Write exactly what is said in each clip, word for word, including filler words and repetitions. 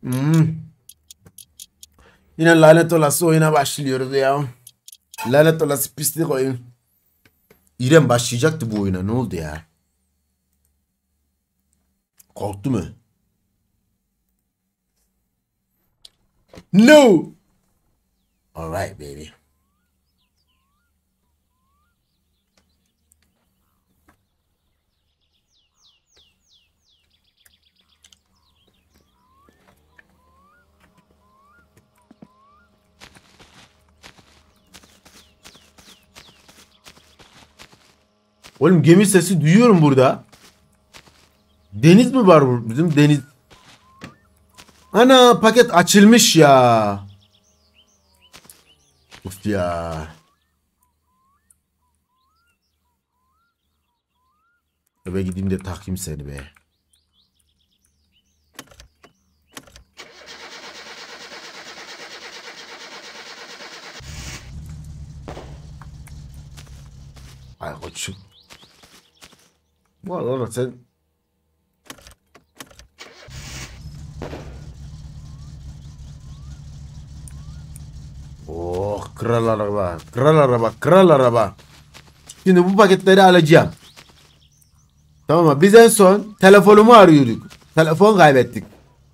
Hmm. Yine lanet olası oyuna başlıyoruz ya. Lanet olası pislik oyun. İrem başlayacaktı bu oyuna. Ne oldu ya? Korktu mu? No. Alright baby. Oğlum gemi sesi duyuyorum burada. Deniz mi var bu? Bizim deniz. Ana paket açılmış ya. Uf ya. Eve gideyim de takayım seni be. Ay koçum. Bu arada sen... Oh kral araba. Kral araba. Kral araba. Şimdi bu paketleri alacağım. Tamam mı? Biz en son telefonumu arıyorduk. Telefon kaybettik.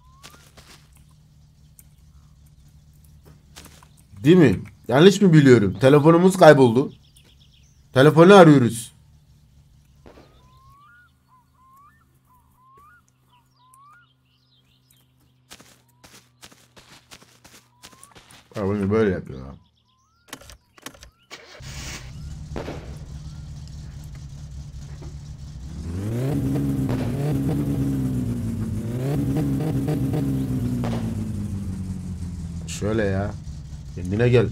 Değil mi? Yanlış mı biliyorum? Telefonumuz kayboldu. Telefonu arıyoruz. Ha, bunu böyle yapıyor. Şöyle ya. Kendine gel.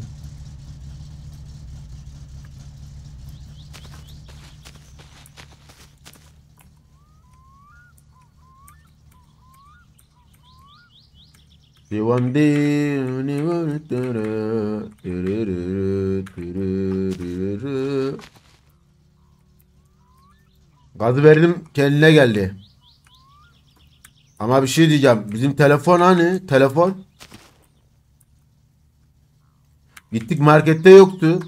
Gazı verdim kendine geldi. Ama bir şey diyeceğim. Bizim telefon hani? Telefon. Gittik markette yoktu.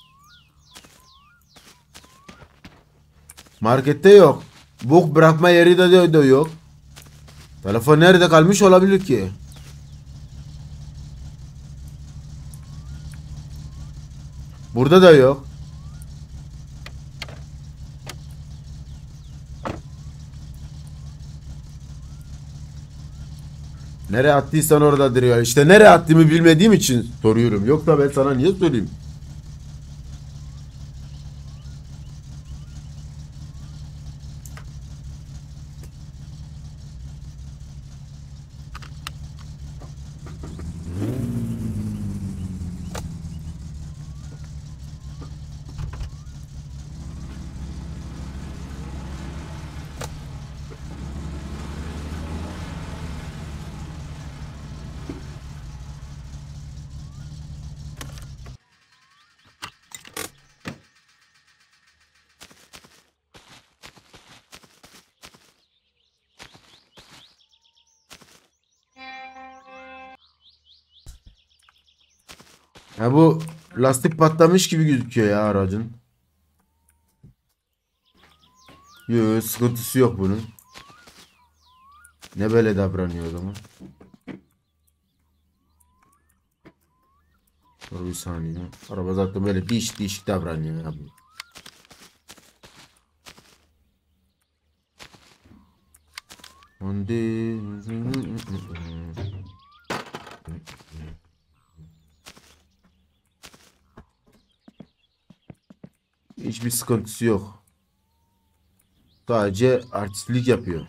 Markette yok. Bok bırakma yeri de, de, de yok. Telefon nerede kalmış olabilir ki? Burada da yok. Nereye attıysan oradadır ya. İşte nereye attığımı bilmediğim için soruyorum. Yoksa ben sana niye sorayım? Ha bu lastik patlamış gibi gözüküyor ya aracın. Yok sıkıntısı yok bunun. Ne böyle davranıyor o zaman? Dur bir saniye. Araba zaten böyle değişik değişik davranıyor ya bu. Hiçbir sıkıntısı yok. Sadece artistlik yapıyor.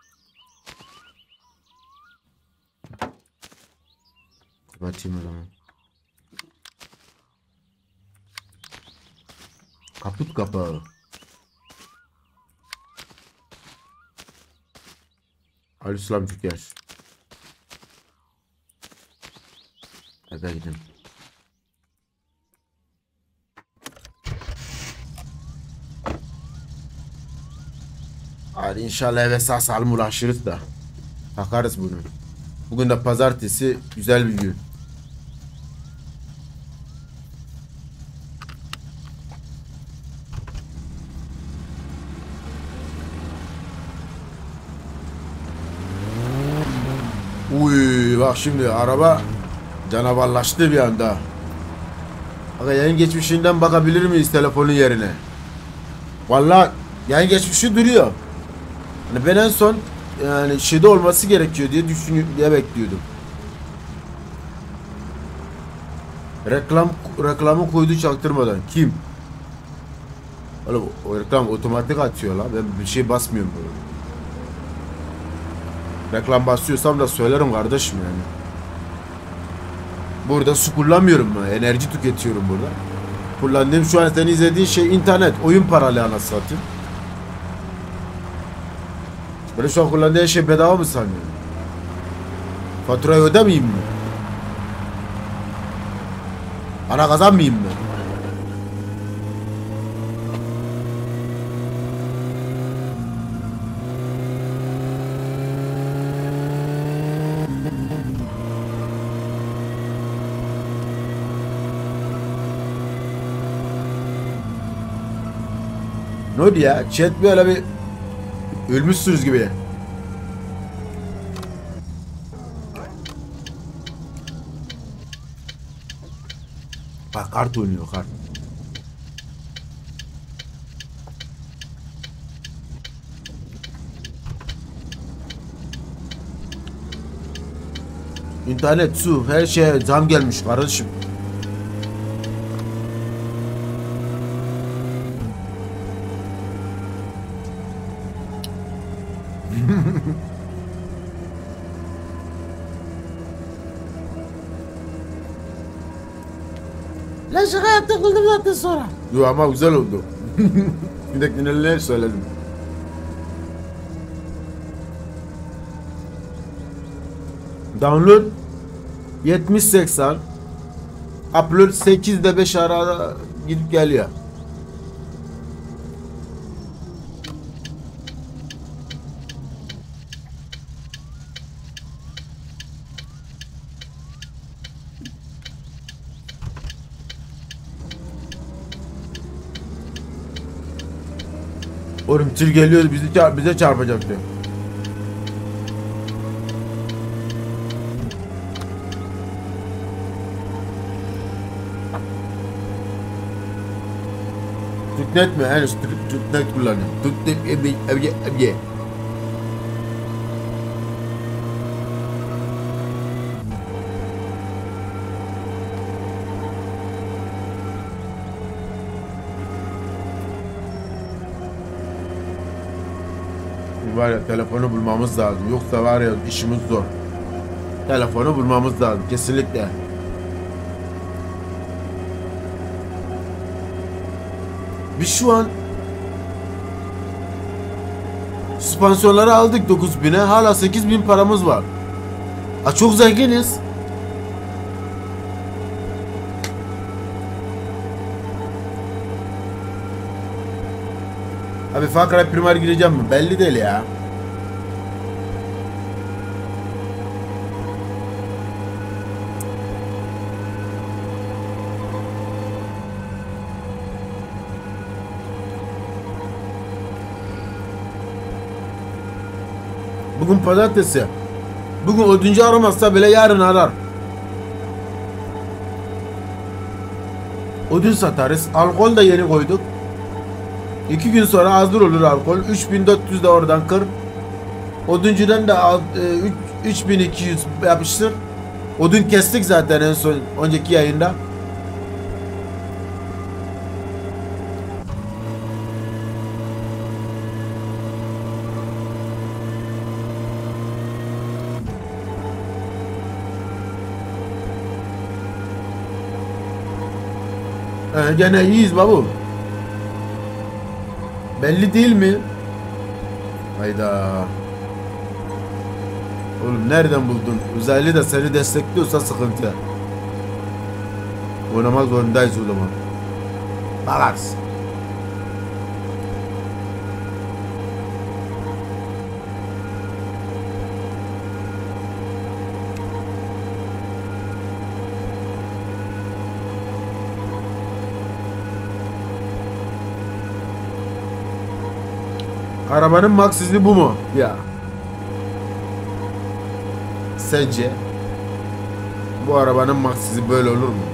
Kapatayım o zaman. Kaput kapağı. Aleykümselam Türker. Hadi gidelim. Hadi inşallah eve sağ salim ulaşırız da. Takarız bunu. Bugün de pazartesi, güzel bir gün. Uy bak şimdi araba canavarlaştı bir anda. Aga yayın geçmişinden bakabilir miyiz telefonun yerine? Vallahi yayın geçmişi duruyor. Hani ben en son yani şeyde olması gerekiyor diye düşünüyor diye bekliyordum. Reklam reklamı koydu çaktırmadan. Kim? Oğlum o reklam otomatik atıyor la. Ben bir şey basmıyorum böyle. Reklam basıyorsam da söylerim kardeşim yani. Burada su kullanmıyorum ben. Enerji tüketiyorum burada. Kullandığım şu an senin izlediğin şey internet. Oyun paralı anasını satayım. Böyle şu an kullandığın şey bedava mı sanıyorsun? Faturayı ödemeyeyim mi? Para kazanmayayım mı? Ne oldu ya? Chat böyle bir ölmüşsünüz gibi. Bak kart oynuyor kart. İnternet, su, her şeye zam gelmiş kardeşim. Lan şaka yaptım kıldım zaten sonra. Yo ama güzel oldu. Bir de neler söyledim. Download yetmiş seksen, upload sekizde beş arada gidip geliyor. Oğlum tır geliyor bizi çar bize çarpacak diyor. Türknet mi? Henüz Türknet kullanıyorum. Türknet ebi ebi ebi. Var ya telefonu bulmamız lazım. Yoksa var ya işimiz zor. Telefonu bulmamız lazım kesinlikle. Biz şu an süspansiyonları aldık dokuz bine, hala sekiz bin paramız var. Ha çok zenginiz. Abi Fakra primer gireceğim mi? Belli değil ya. Bugün pazartesi. Bugün ödünce aramazsa bile yarın arar. Ödün satarız. Alkol da yeni koyduk. İki gün sonra hazır olur alkol. üç bin dört yüz de oradan kır. Oduncudan da üç bin iki yüz yapıştır. Odun kestik zaten en son önceki yayında. Ee, gene iyiyiz babu. Belli değil mi? Hayda. Oğlum nereden buldun? Uzaylı da seni destekliyorsa sıkıntı. Oynamak zorundayız o zaman. Bakarsın. Arabanın maksizi bu mu? Ya. Sence bu arabanın maksizi böyle olur mu?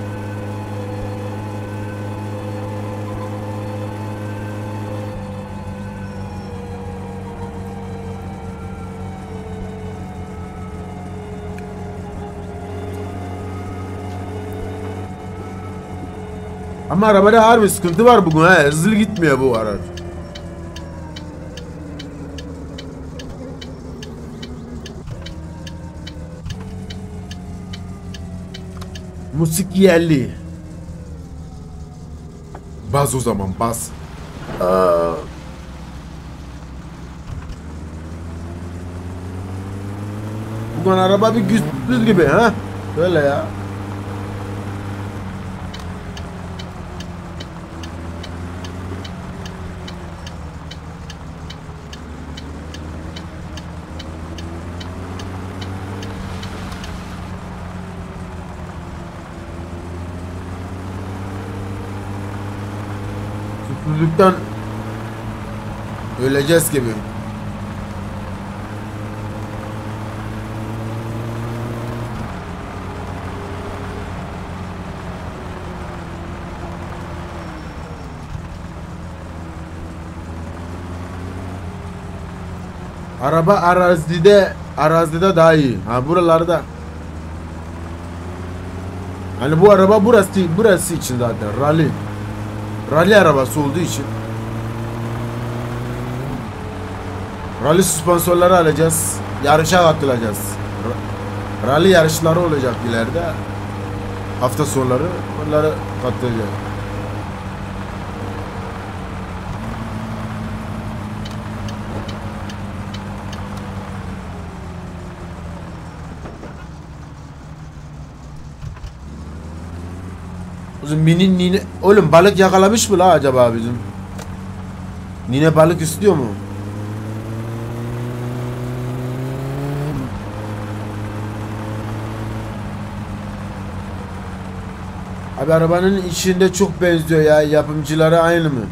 Ama arabada harbi sıkıntı var bugün ha. Hızlı gitmiyor bu araç. Musik yerli. Bas o zaman bas. Aa. Bugün araba bir güçsüz gibi ha. Böyle ya. Susuzluktan öleceğiz gibi. Araba arazide arazide daha iyi. Ha buralarda. Hani bu araba burası burası için zaten rally. Rally arabası olduğu için. Rally sponsorları alacağız. Yarışa katılacağız. Rally yarışları olacak ileride. Hafta sonları onlara katılacağız. Bizim mini nine... Oğlum balık yakalamış mı la acaba bizim? Nine balık istiyor mu? Abi arabanın içinde çok benziyor ya. Yapımcıları aynı mı?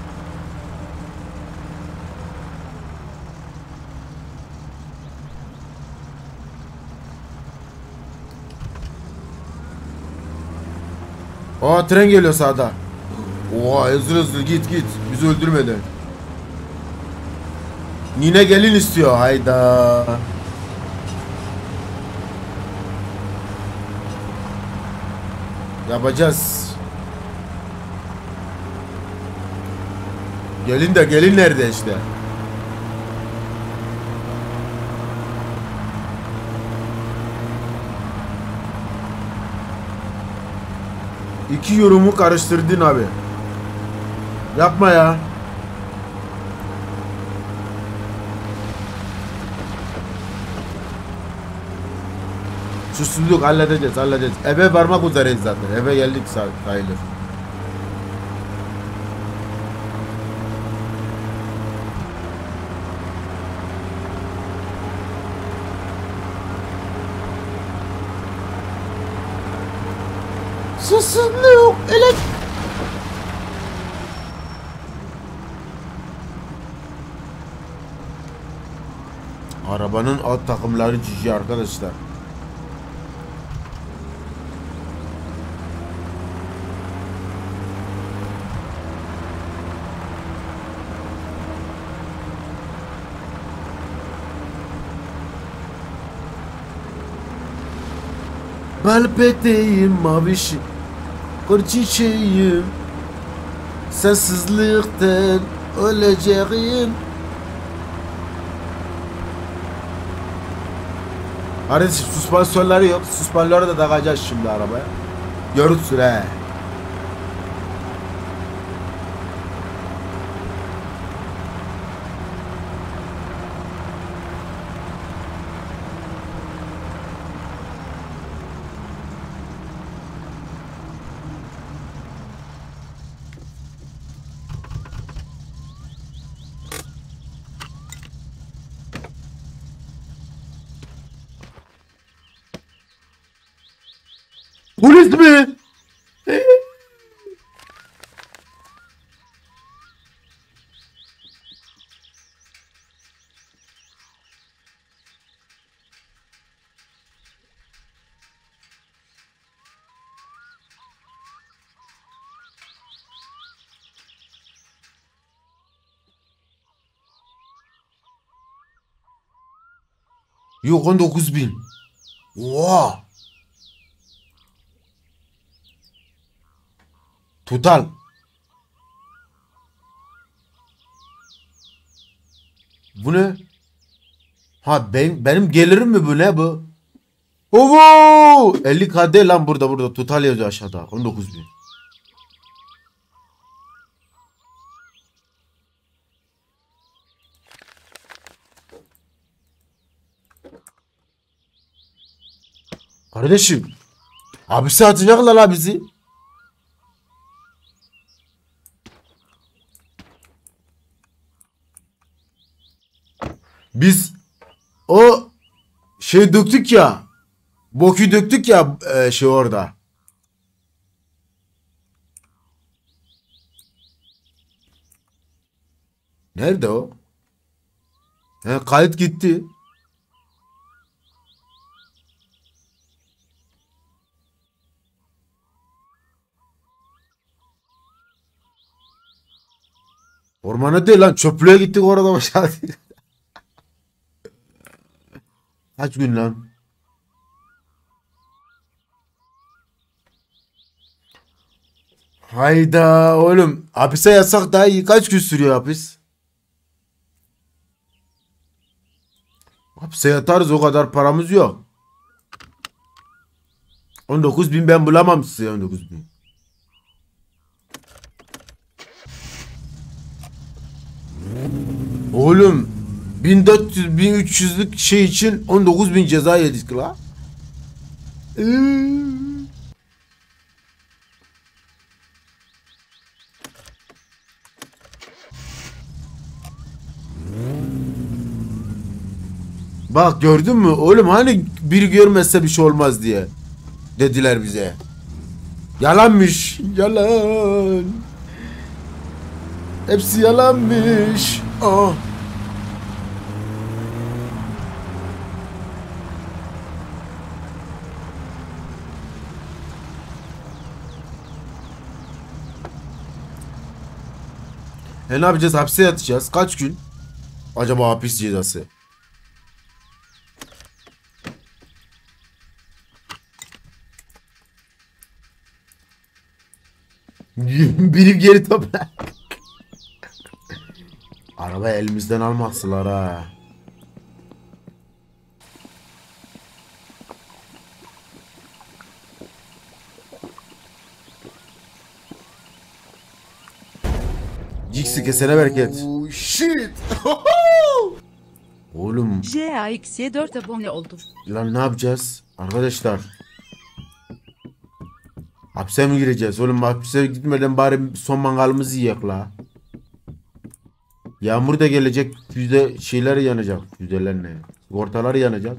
Aa tren geliyor sağda. Oha hızlı hızlı git git. Bizi öldürmeden. Nine gelin istiyor. Hayda. Yapacağız. Gelin de gelin nerede işte? İki yorumu karıştırdın abi. Yapma ya. Susuzluk halledeceğiz halledeceğiz. Eve varmak üzereyiz zaten. Eve geldik sayılır. Susuzluk. Öyle. Arabanın alt takımları cici arkadaşlar. Bal peteğim mavişim, kır çiçeğim, sensizlikten öleceğim. Kardeşim süspansiyonları yok. Süspansiyonları da takacağız şimdi arabaya. Görürsün he. Polis mi? Yok on dokuz bin. Oha. Total. Bu ne? Ha ben, benim gelirim mi bu, ne bu? Oho! elli K D lan burada burada. Total yazıyor aşağıda. on dokuz bin. Kardeşim. Abisi atacaklar la bizi. Biz o şey döktük ya. Boku döktük ya e, şey orada. Nerede o? He, kayıt gitti. Ormana değil lan, çöplüğe gittik orada başladı. Kaç gün lan? Hayda oğlum, hapise yatsak daha iyi. Kaç gün sürüyor hapis? Hapse yatarız, o kadar paramız yok. on dokuz bin ben bulamam size, on dokuz bin. Oğlum bin dört yüz bin üç yüzlük şey için on dokuz bin ceza yedik la. Bak gördün mü oğlum, hani biri görmezse bir şey olmaz diye dediler bize. Yalanmış. Yalan. Hepsi yalanmış. Ah. E ne yapacağız? Hapse yatacağız. Kaç gün? Acaba hapis cezası? Birim geri topla. Araba elimizden almazlar ha. Cix'i kesene bereket. Oh shit. Oğlum J A X'ye dört abone oldu. lan ne yapacağız? Arkadaşlar. Hapse mi gireceğiz? Oğlum hapse gitmeden bari son mangalımızı yiyek la. Yağmur da gelecek. Füze şeyler yanacak. Füzeler ne? Sigortalar yanacak.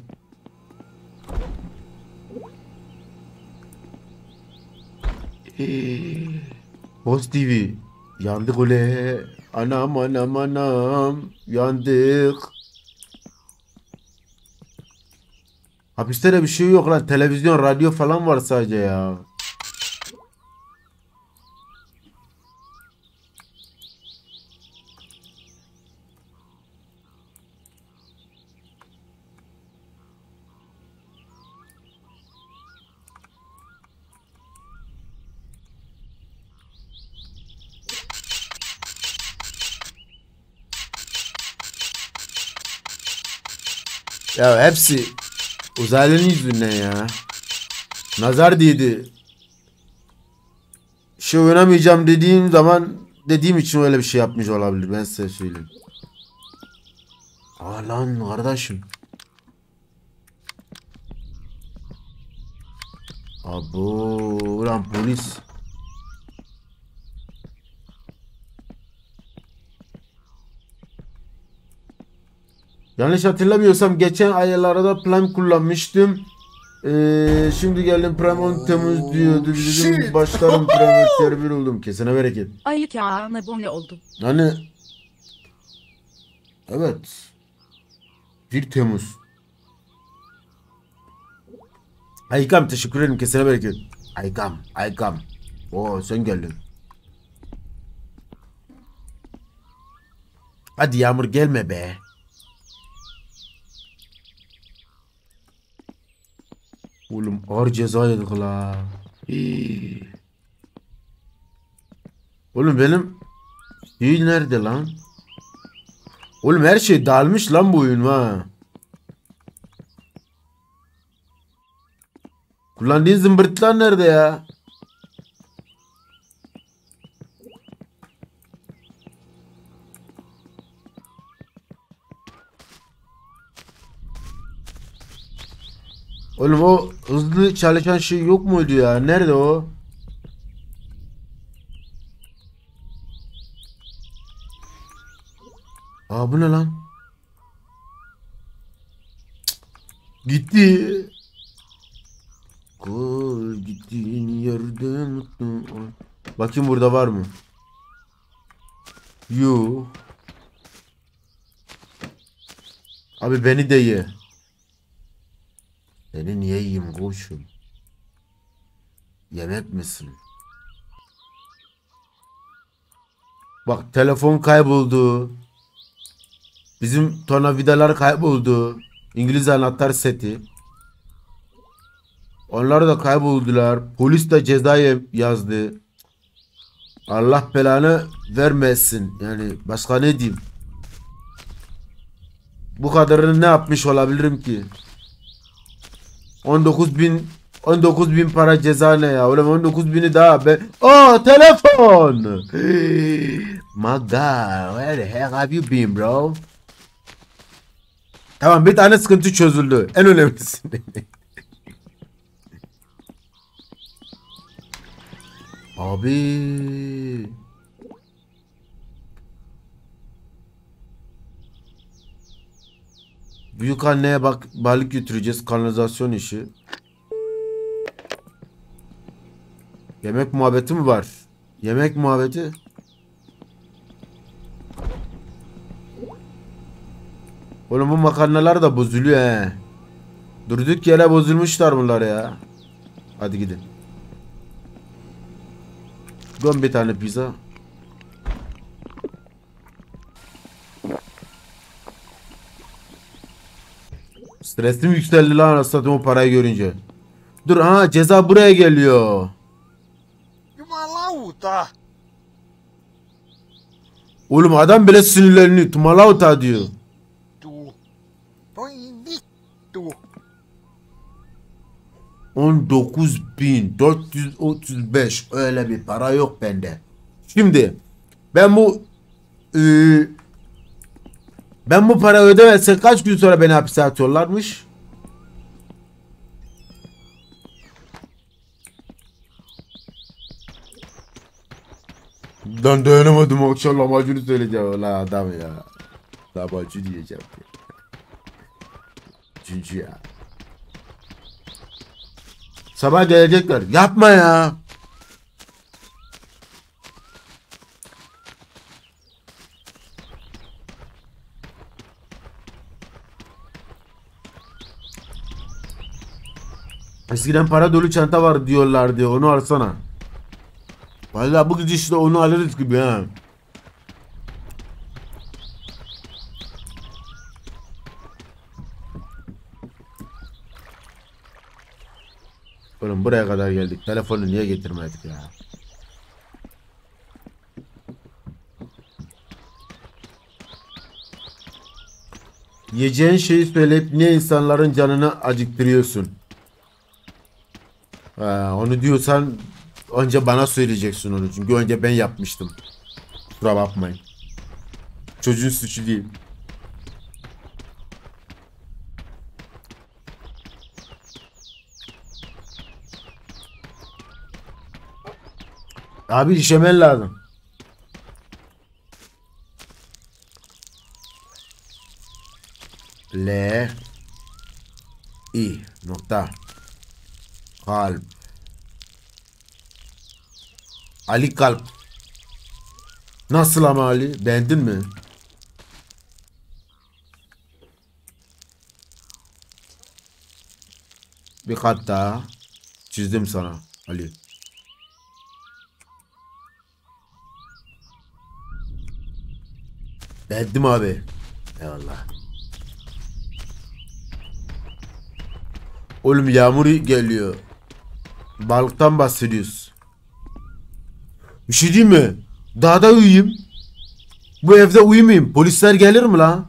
Post T V. Yandık ule. Anam anam anam. Yandık. Hapiste de bir şey yok lan. Televizyon, radyo falan var sadece ya. Ya hepsi uzaylının yüzünden ya. Nazar değdi. Şey oynamayacağım dediğim zaman, dediğim için öyle bir şey yapmış olabilir. Ben size söyleyeyim. Aa lan kardeşim. Abo lan polis. Yanlış hatırlamıyorsam geçen aylarda plan kullanmıştım. Ee, şimdi geldim Prime on Temmuz diyordu. Dedim başlarım Prime server oldum. Kesene bereket. Ayı Kaan abone oldu. Hani evet. bir Temmuz. Aykam teşekkür ederim. Kesene bereket. Aykam. Aykam. Oo sen geldin. Hadi Yağmur gelme be. Oğlum ağır ceza yedik la. Hii. Oğlum benim değil nerede lan? Oğlum her şey dağılmış lan bu oyun ha. Kullandığın zımbırtılar nerede ya? Oğlum o hızlı çalışan şey yok muydu ya? Nerede o? Aa bu ne lan? Cık, gitti. Kol gittiğin yerde mutlu ol. Bakayım burada var mı? Yo. Abi beni de ye. Seni niye yiyeyim koçum? Yemek misin? Bak telefon kayboldu. Bizim tornavidalar kayboldu. İngiliz anahtar seti. Onlar da kayboldular. Polis de ceza yazdı. Allah belanı vermesin. Yani başka ne diyeyim? Bu kadarını ne yapmış olabilirim ki? on dokuz bin on dokuz bin para ceza ne ya? Oğlum on dokuz bini daha ben... Aa telefon! My God, where the hell have you been bro? Tamam bir tane sıkıntı çözüldü. En önemlisi. Abi. Büyük anneye bak balık götüreceğiz, kanalizasyon işi. Yemek muhabbeti mi var? Yemek muhabbeti. Oğlum bu makarnalar da bozuluyor he. Durduk yere bozulmuşlar bunlar ya. Hadi gidin. Göm bir tane pizza. Stresim yükseldi lan anasını o parayı görünce. Dur ha ceza buraya geliyor. Jumalauta! Oğlum adam bile sinirleniyor. Tumalauta diyor. Tu. Voi vittu! on dokuz bin dört yüz otuz beş öyle bir para yok bende. Şimdi ben bu e, ben bu para ödemezsem kaç gün sonra beni hapse atıyorlarmış? Ben dayanamadım akşam lahmacunu söyleyeceğim la adam ya. Lahmacun diyeceğim. Çünkü ya. Sabah gelecekler. Yapma ya. Eskiden para dolu çanta var diyorlardı. Onu alsana. Vallahi bu gidişle onu alırız gibi ha. Oğlum buraya kadar geldik. Telefonu niye getirmedik ya? Yiyeceğin şeyi söyleyip niye insanların canını acıktırıyorsun? Ha, onu diyorsan önce bana söyleyeceksin onu. Çünkü önce ben yapmıştım. Kusura bakmayın. Çocuğun suçu değil. Abi işemen lazım. L I nokta kalp Ali kalp. Nasıl ama Ali? Beğendin mi? Bir kat daha çizdim sana Ali. Beğendim abi. Eyvallah. Oğlum yağmur geliyor. Balıktan bahsediyoruz. Bir şey diyeyim mi? Dağda uyuyayım. Bu evde uyumayayım. Polisler gelir mi lan?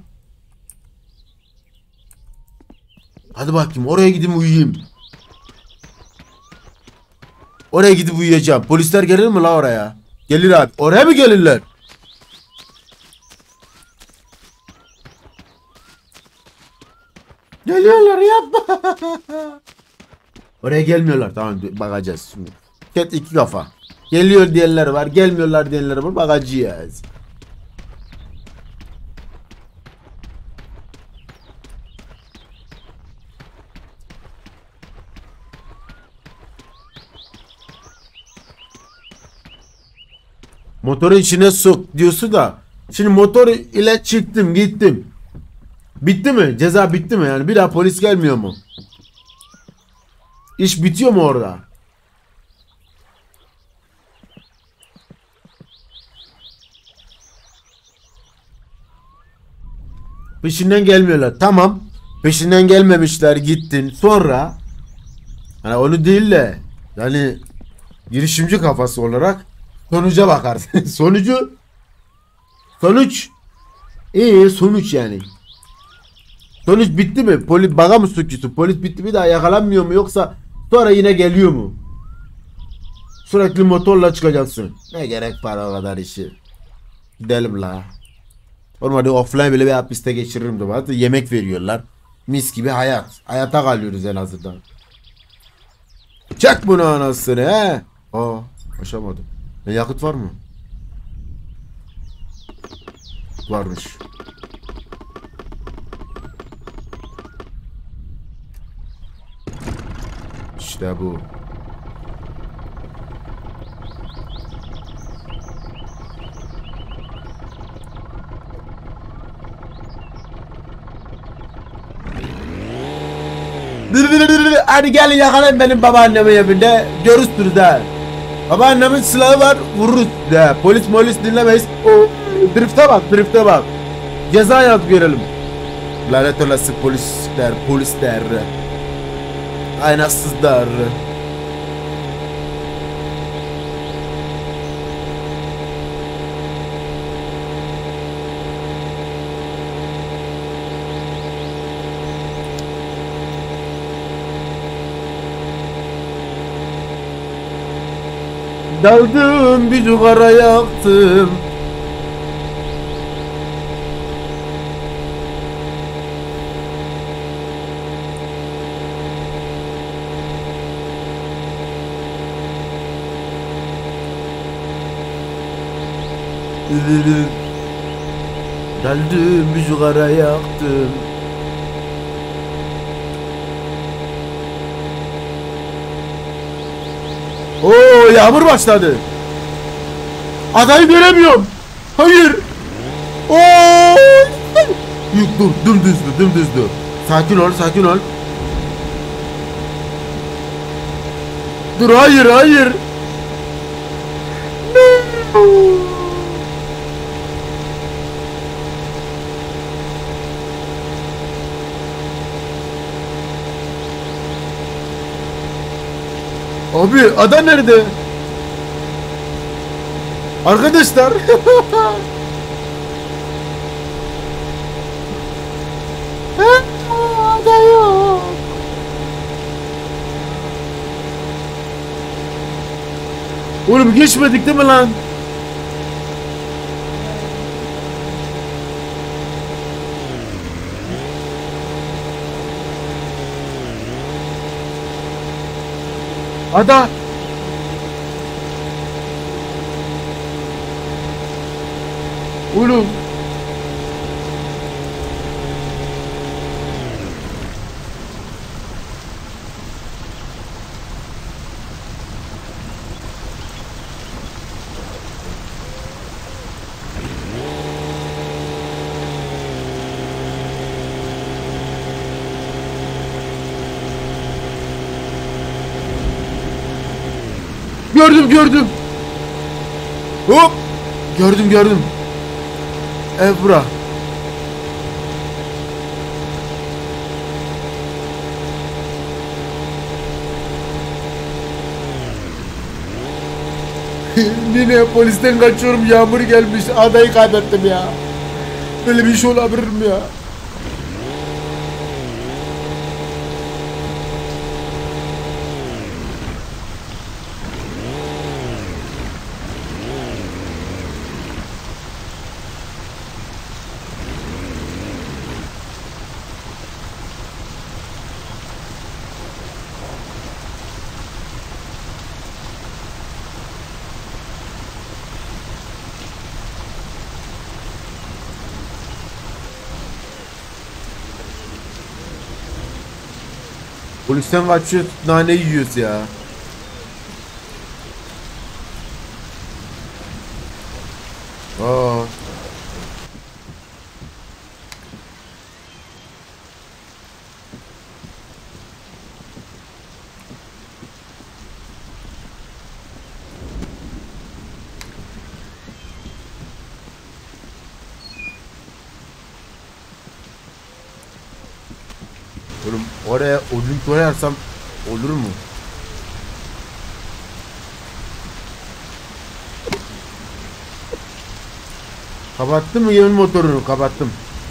Hadi bakayım oraya gideyim uyuyayım. Oraya gidip uyuyacağım. Polisler gelir mi la oraya? Gelir abi. Oraya mı gelirler? Geliyorlar yapma. Oraya gelmiyorlar. Tamam bakacağız şimdi. Ket iki kafa. Geliyor diyenler var. Gelmiyorlar diyenler var. Bakacağız. Motoru içine sok diyorsun da. Şimdi motor ile çıktım gittim. Bitti mi? Ceza bitti mi? Yani bir daha polis gelmiyor mu? İş bitiyor mu orada? Peşinden gelmiyorlar. Tamam. Peşinden gelmemişler gittin. Sonra hani onu değil de yani girişimci kafası olarak sonuca bakarsın. Sonucu sonuç iyi sonuç yani. Sonuç bitti mi? Polis baga mı suçlusu? Polis bitti mi daha yakalanmıyor mu yoksa sonra yine geliyor mu? Sürekli motorla çıkacaksın. Ne gerek var o kadar işi? Gidelim la. Normalde offline bile bir hapiste geçiririm de. Hatta yemek veriyorlar. Mis gibi hayat. Hayata kalıyoruz en azından. Çek bunu anasını he. Aa aşamadım. E, yakıt var mı? Varmış. İşte bu. Hadi gelin yakalayın benim babaannemin evinde. Görürsünüz ha. Babaannemin silahı var. Vururuz de. Polis molis dinlemeyiz. O drift'e bak, drift'e bak. Ceza yaz görelim. Lanet olası polisler, polisler. Aynasızlar. Daldım bir cugara yaktım. Daldım bir cugara yaktım. Oo yağmur başladı. Adayı göremiyorum. Hayır. Oo. Yok dur dümdüz dur dümdüz dur. Sakin ol sakin ol. Dur hayır hayır. No. Abi ada nerede? Arkadaşlar. Ada yok. Oğlum geçmedik değil mi lan? Ada. Oğlum. Gördüm gördüm. Hop. Gördüm gördüm. Ev bura. Yine polisten kaçıyorum, yağmur gelmiş, adayı kaybettim ya. Böyle bir şey olabilir mi ya? Polisten kaçıyor, nane yiyoruz ya. Aa. Oğlum oraya odun koyarsam olur mu? Kapattım mı yemin motorunu? Kapattım.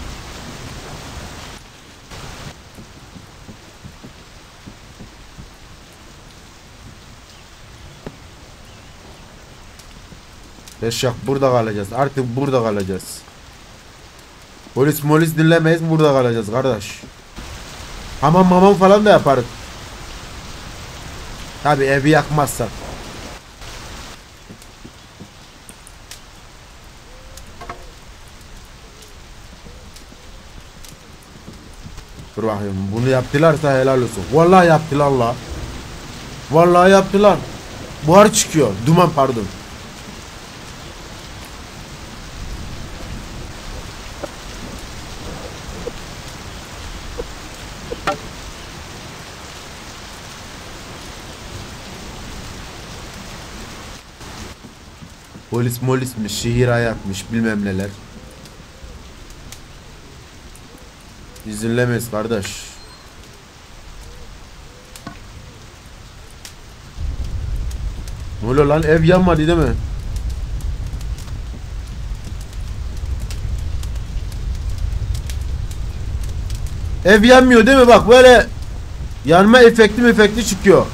Beşak burada kalacağız. Artık burada kalacağız. Polis molis dinlemeyiz, burada kalacağız kardeş. Hamam mamam falan da yaparız. Tabi evi yakmazsak. Dur bakayım, bunu yaptılarsa helal olsun. Vallahi yaptılar la. Vallahi yaptılar. Buhar çıkıyor. Duman pardon. Polis molismiş, şehir hayatmış, bilmem neler. İzinlemez kardeş. Ne oluyor lan, ev yanmadı değil mi? Ev yanmıyor değil mi? Bak böyle yanma efekti efekti çıkıyor.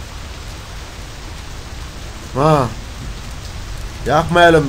Ha. Yakmayalım.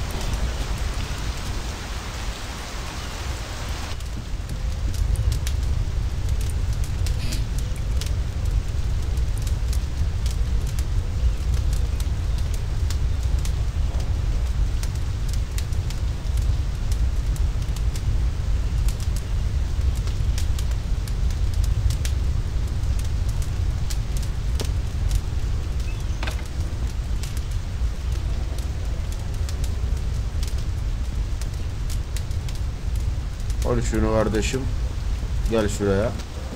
Al şunu kardeşim. Gel şuraya.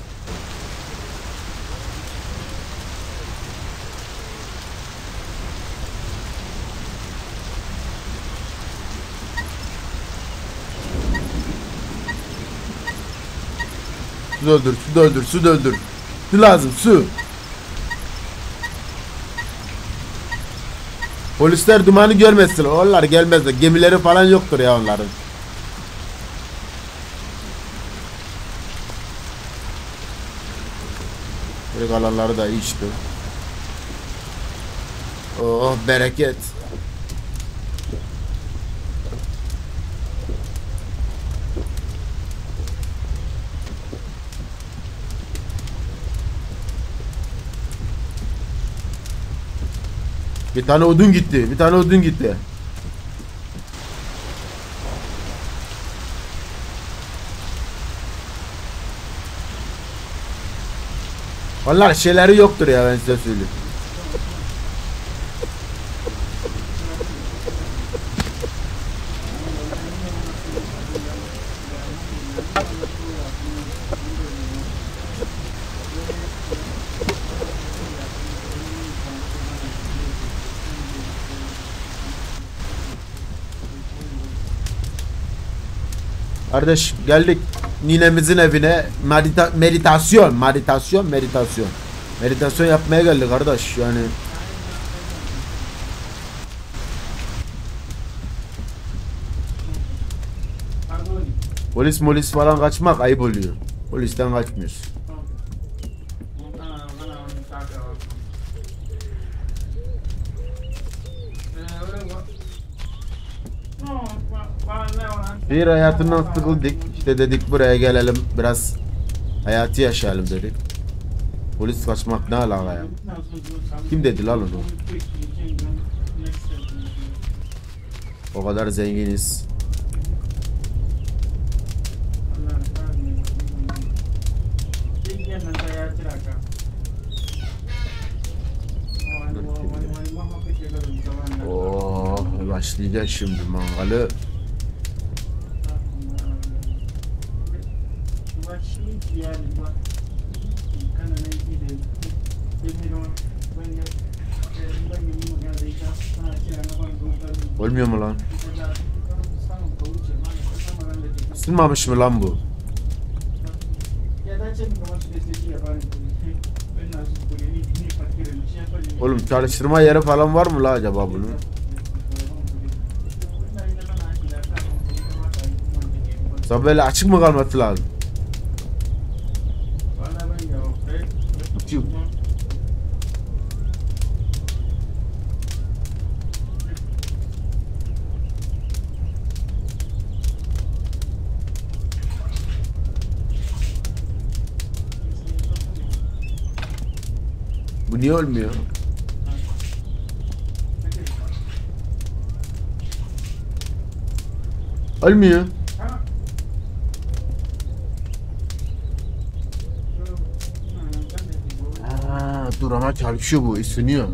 Su doldur, su doldur, su doldur. Su lazım, su. Polisler dumanı görmesin. Onlar gelmezler. Gemileri falan yoktur ya onların. Böyle kalanları da içti. Oh bereket. Bir tane odun gitti. Bir tane odun gitti. Vallahi şeyleri yoktur ya, ben size söyleyeyim. Kardeş geldik ninemizin evine. Medita meditasyon, meditasyon, meditasyon. Meditasyon yapmaya geldik kardeş yani. Polis molis falan kaçmak ayıp oluyor. Polisten kaçmıyoruz. Bir hayatından sıkıldık. İşte dedik buraya gelelim biraz hayatı yaşayalım dedik. Polis kaçmak ne alaka ya? Kim dedi lan onu? O kadar zenginiz. Oh, başlayacak şimdi mangalı. Olmuyor mu lan? Isınmamış mı lan bu? Oğlum çalıştırma yeri falan var mı la acaba bunun? Tabi böyle açık mı kalması lazım? Bu niye olmuyor? Olmuyor. Aa, dur ama çalışıyor bu, ısınıyor.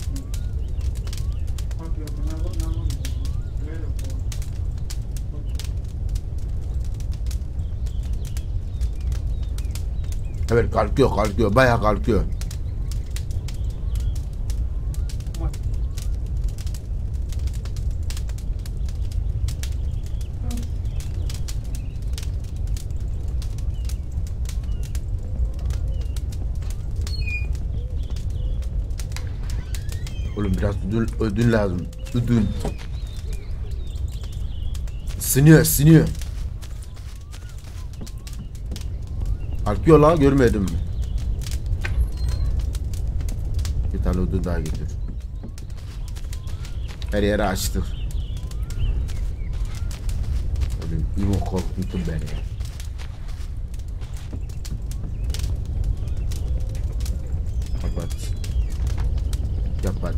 Evet kalkıyor kalkıyor bayağı kalkıyor. Oğlum biraz ödül, ödül lazım. Ödül. Isınıyor, ısınıyor. Kalkıyor la, görmedim mi? Bir tane ödül daha getir. Her yeri açtık. Oğlum İmo korkuttun beni ya. Kapat. Kapat.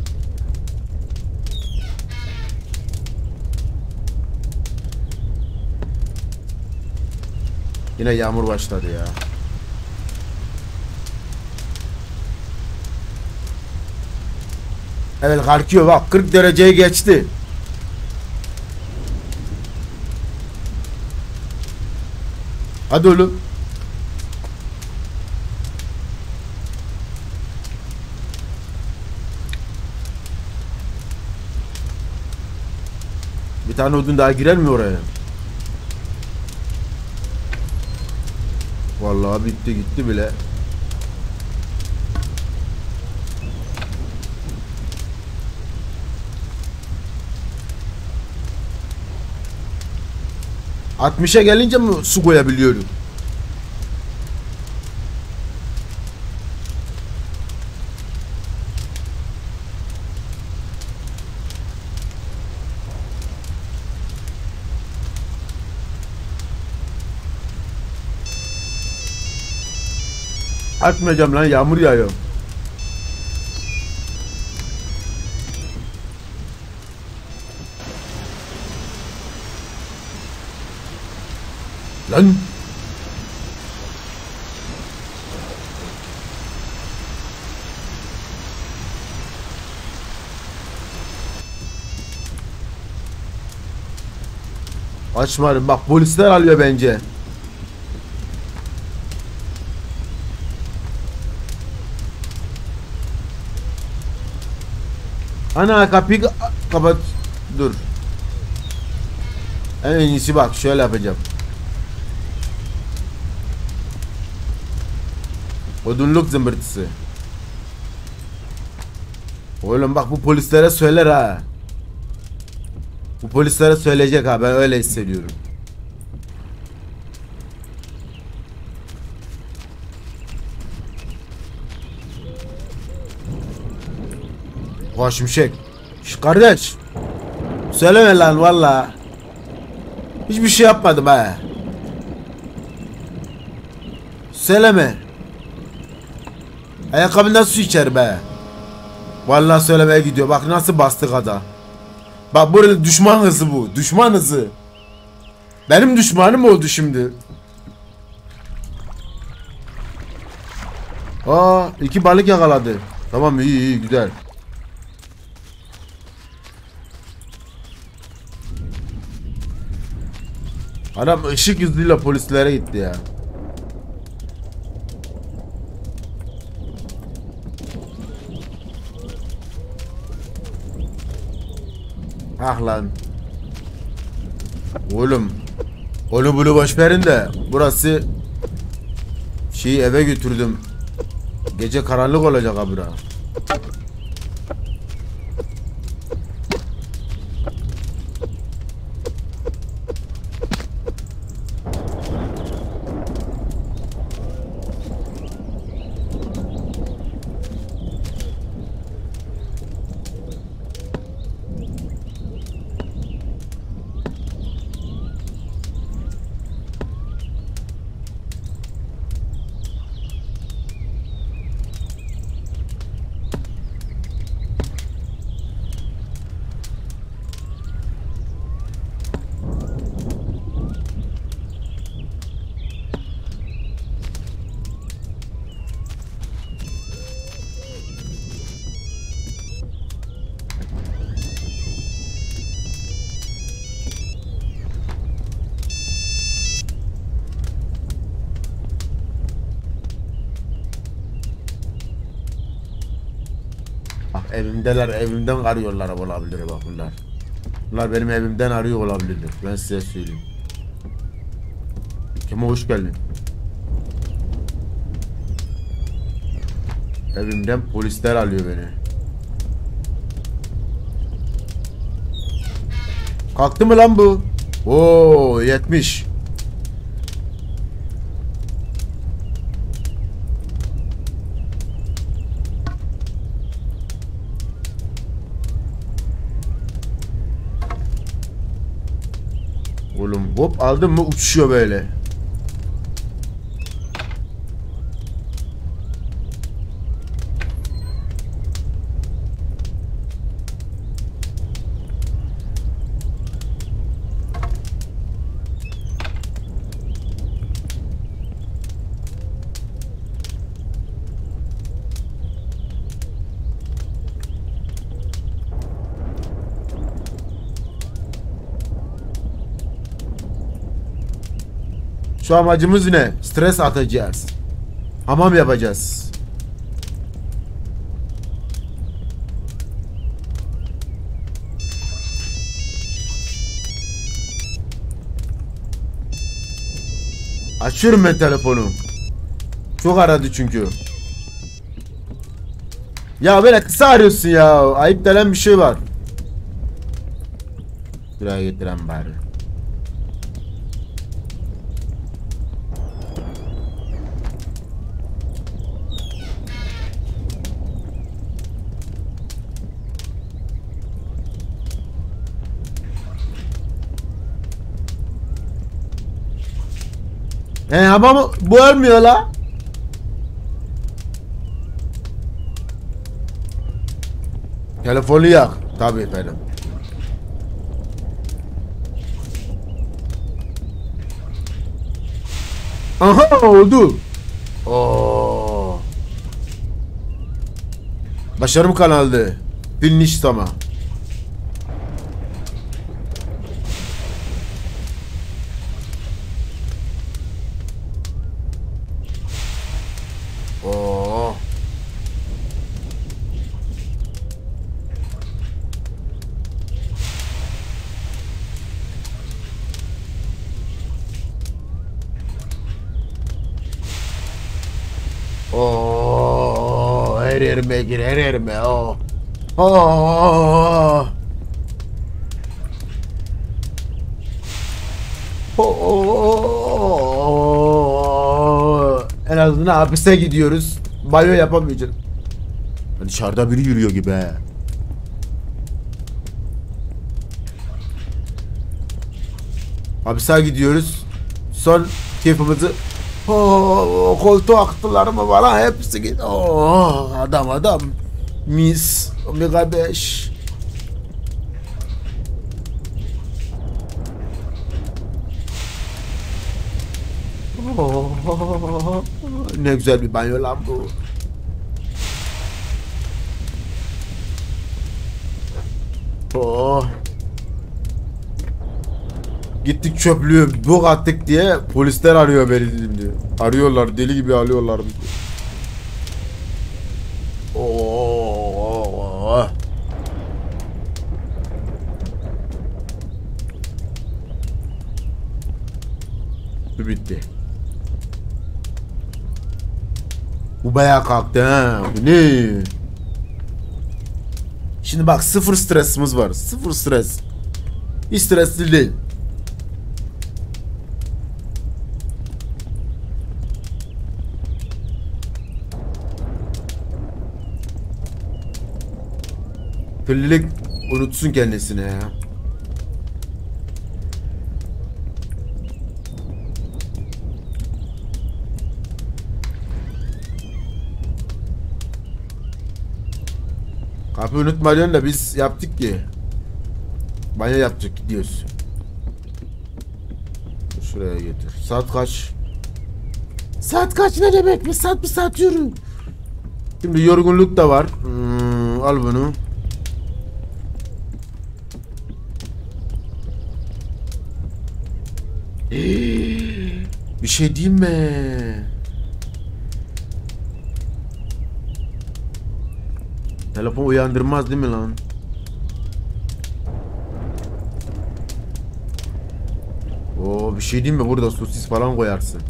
Yine yağmur başladı ya. Evet kalkıyor bak, kırk dereceyi geçti. Hadi oğlum. Bir tane odun daha girer mi oraya? Vallahi bitti gitti bile. altmışa gelince mi su koyabiliyorum? Atmayacağım lan, yağmur yağıyor. Lan. Açmadım bak, polisler alıyor bence. Ana kapıyı kapat. Dur. En iyisi bak şöyle yapacağım. Odunluk zımbırtısı. Oğlum bak, bu polislere söyler ha. Bu polislere söyleyecek ha, ben öyle hissediyorum. Sefa Şimşek. Şş kardeş. Söyleme lan valla. Hiçbir şey yapmadım ha. Söyleme. Ayakkabından su içer be. Vallahi söylemeye gidiyor. Bak nasıl bastık ada. Bak böyle düşman hızı bu. Düşman hızı. Benim düşmanım oldu şimdi. Aa, iki balık yakaladı. Tamam iyi iyi güzel. Adam ışık hızıyla polislere gitti ya. Ah lan. Oğlum. Onu bunu boş verin de burası şeyi eve götürdüm. Gece karanlık olacak ha bura. Evimdeler, evimden arıyorlar olabilir bak bunlar. Bunlar benim evimden arıyor olabilir. Ben size söyleyeyim. Kime hoş geldin. Evimden polisler alıyor beni. Kalktı mı lan bu? Oo yetmiş. Oğlum hop aldın mı uçuyor böyle. Şu amacımız ne? Stres atacağız. Hamam yapacağız. Açıyorum ben telefonu. Çok aradı çünkü. Ya böyle kısa arıyorsun ya. Ayıp denen bir şey var. Buraya getiren bari. He ama bu ölmüyor la. Telefonu yak. Tabii efendim. Aha oldu. Oo. Başarım kanaldı. Finish tamam. Oo. Oo, her yerime gir, her yerime. Oo. Oo. Oo. En azından hapise gidiyoruz. Banyo yapamayacağız. Dışarıda biri yürüyor gibi he. Hapise gidiyoruz. Son keyfimizi oh, koltuğa aktılar mı falan hepsi git. Oh, adam adam. Mis. Omega beş. Oh, ne güzel bir banyo lan bu. Oh. Gittik çöplüğü bok attık diye polisler arıyor beni dedim diyor. Arıyorlar deli gibi alıyorlar. Oh. Bu bitti. Bu bayağı kalktı ha. Bu ne? Şimdi bak sıfır stresimiz var. Sıfır stres. Hiç stresli değil. Pillilik unutsun kendisine ya. Kapı unutma diyorsun da biz yaptık ki. Banyo yaptık gidiyoruz. Şuraya getir. Saat kaç? Saat kaç ne demek? Bir saat bir saat yürü. Şimdi yorgunluk da var. Hmm, al bunu. Bir şey diyeyim mi? Telefon uyandırmaz değil mi lan? Oo, bir şey diyeyim mi? Burada sosis falan koyarsın.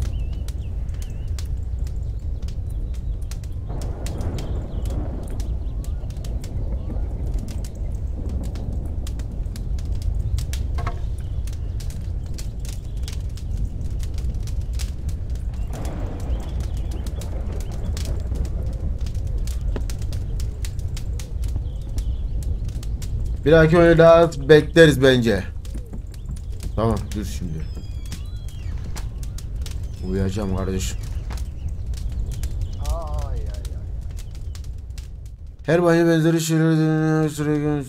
Bir dahaki oyunu daha bekleriz bence. Tamam dur şimdi. Uyuyacağım kardeşim. Ay ay ay. Her banyo benzeri şeyler sürekli.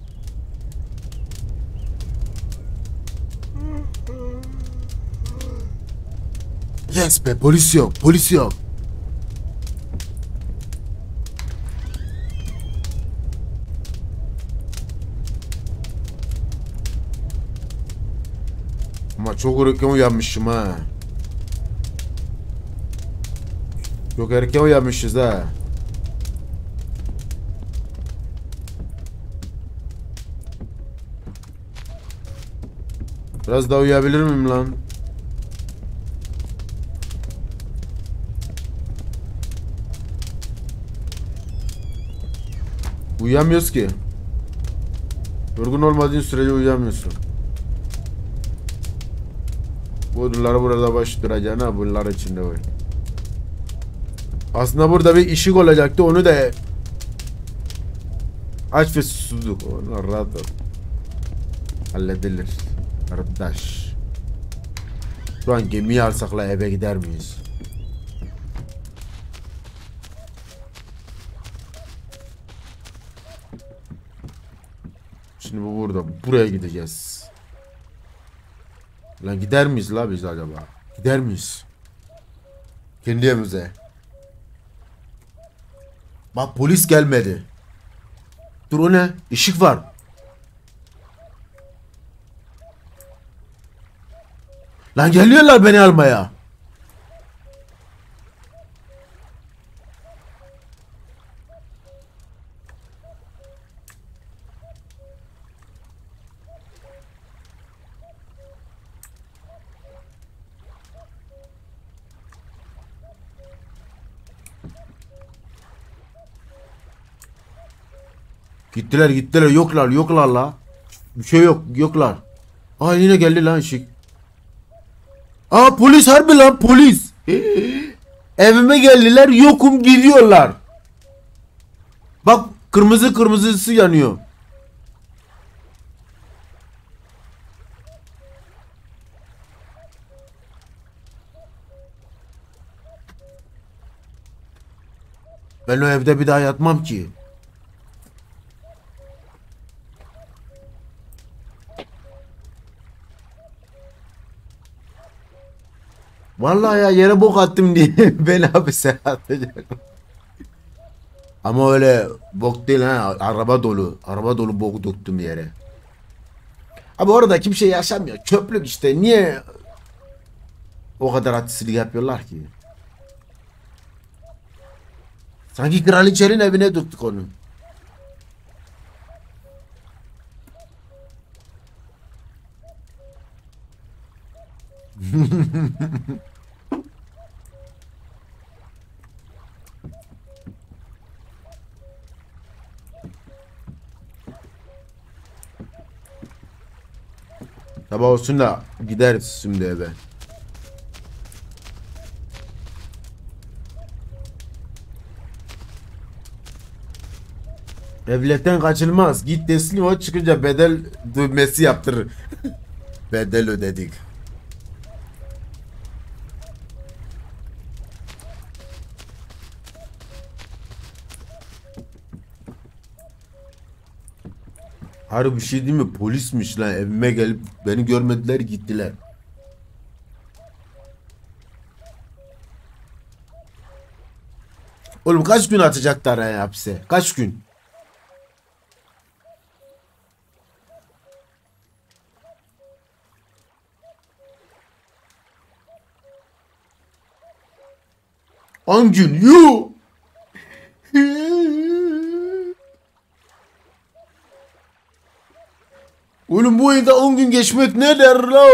Yes be, polis yok, polis yok. Ama çok erken uyanmışım ha. Çok erken uyanmışız ha. Biraz daha uyuyabilir miyim lan? Uyuyamıyoruz ki. Yorgun olmadığın sürece uyuyamıyorsun. Bunları burada boş duracağına bunlar içinde var. Aslında burada bir ışık olacaktı, onu da aç ve susuzluk. Onlar rahat ol. Halledilir. Kardeş. Şu an gemiyi alsakla eve gider miyiz? Şimdi bu burada. Buraya gideceğiz. Lan gider miyiz la biz acaba? Gider miyiz? Kendi evimize. Bak polis gelmedi. Dur o ne? Işık var. Lan geliyorlar beni almaya. Gittiler gittiler yoklar yoklar la. Bir şey yok yoklar. Aa yine geldi lan ışık. Aa polis harbi lan polis. Evime geldiler yokum gidiyorlar. Bak kırmızı kırmızısı yanıyor. Ben o evde bir daha yatmam ki. Vallahi ya yere bok attım diye beni hapise atacak. Ama öyle bok değil ha, araba dolu. Araba dolu bok döktüm yere. Abi orada kimse yaşamıyor. Çöplük işte. Niye o kadar artistlik yapıyorlar ki? Sanki kraliçenin evine döktük onu. Sabah olsun da gideriz şimdi eve. Devletten kaçılmaz. Git teslim ol, çıkınca bedel düğmesi yaptırır. Bedel ödedik. Harbi bir şey değil mi? Polismiş lan, evime gelip beni görmediler gittiler. Oğlum kaç gün atacaklar ya hapse? Kaç gün? on gün. Yuh! Oğlum bu evde on gün geçmek ne der la?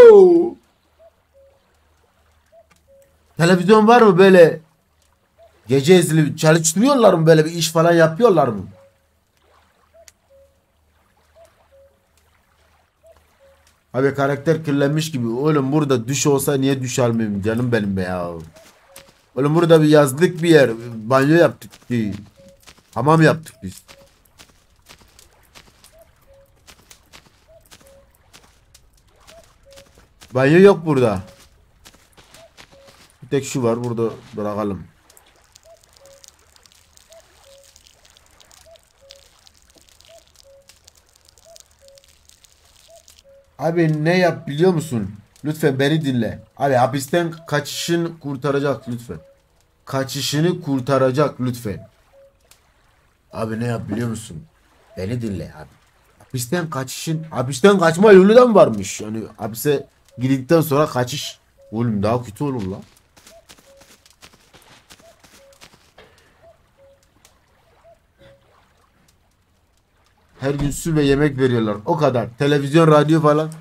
Televizyon var mı böyle? Gece izli çalıştırıyorlar mı, böyle bir iş falan yapıyorlar mı? Abi karakter kirlenmiş gibi. Oğlum burada duş olsa niye duş almayayım canım benim be ya. Oğlum burada bir yazlık bir yer. Banyo yaptık. Bir hamam yaptık biz. Banyo yok burada. Bir tek şu var, burada bırakalım. Abi ne yap biliyor musun? Lütfen beni dinle. Abi hapisten kaçışını kurtaracak lütfen. Kaçışını kurtaracak lütfen. Abi ne yap biliyor musun? Beni dinle abi. Hapisten kaçışın, hapisten kaçma yolu da mı varmış? Yani hapise girdikten sonra kaçış. Oğlum daha kötü olur lan. Her gün su ve yemek veriyorlar. O kadar. Televizyon, radyo falan.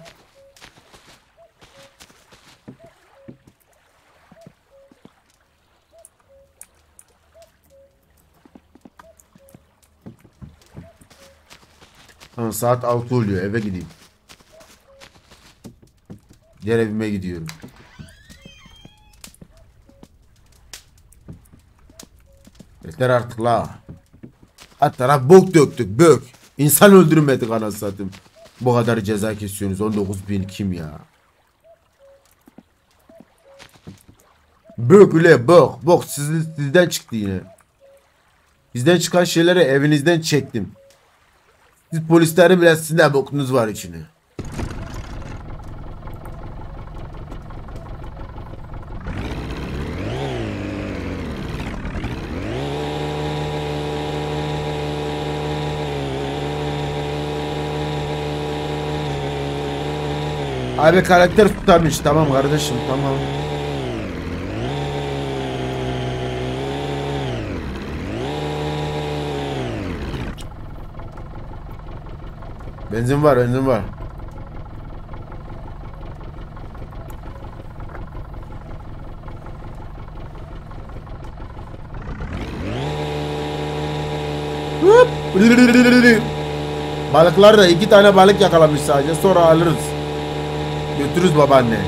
Tamam, saat altı oluyor. Eve gideyim. Diğer evime gidiyorum. Yeter artık la. Alt taraf bok döktük. Bök. İnsan öldürmedik anasını satayım. Bu kadar ceza kesiyorsunuz. on dokuz bin kim ya? Bök üle bok. Bok sizin, sizden çıktı yine. Bizden çıkan şeyleri evinizden çektim. Siz polislerin bile sizin de bokunuz var içine. Abi karakter tutarmış. Tamam kardeşim, tamam. Benzin var, benzin var. Balıklar da iki tane balık yakalamış sadece, sonra alırız. Götürürüz babaanne.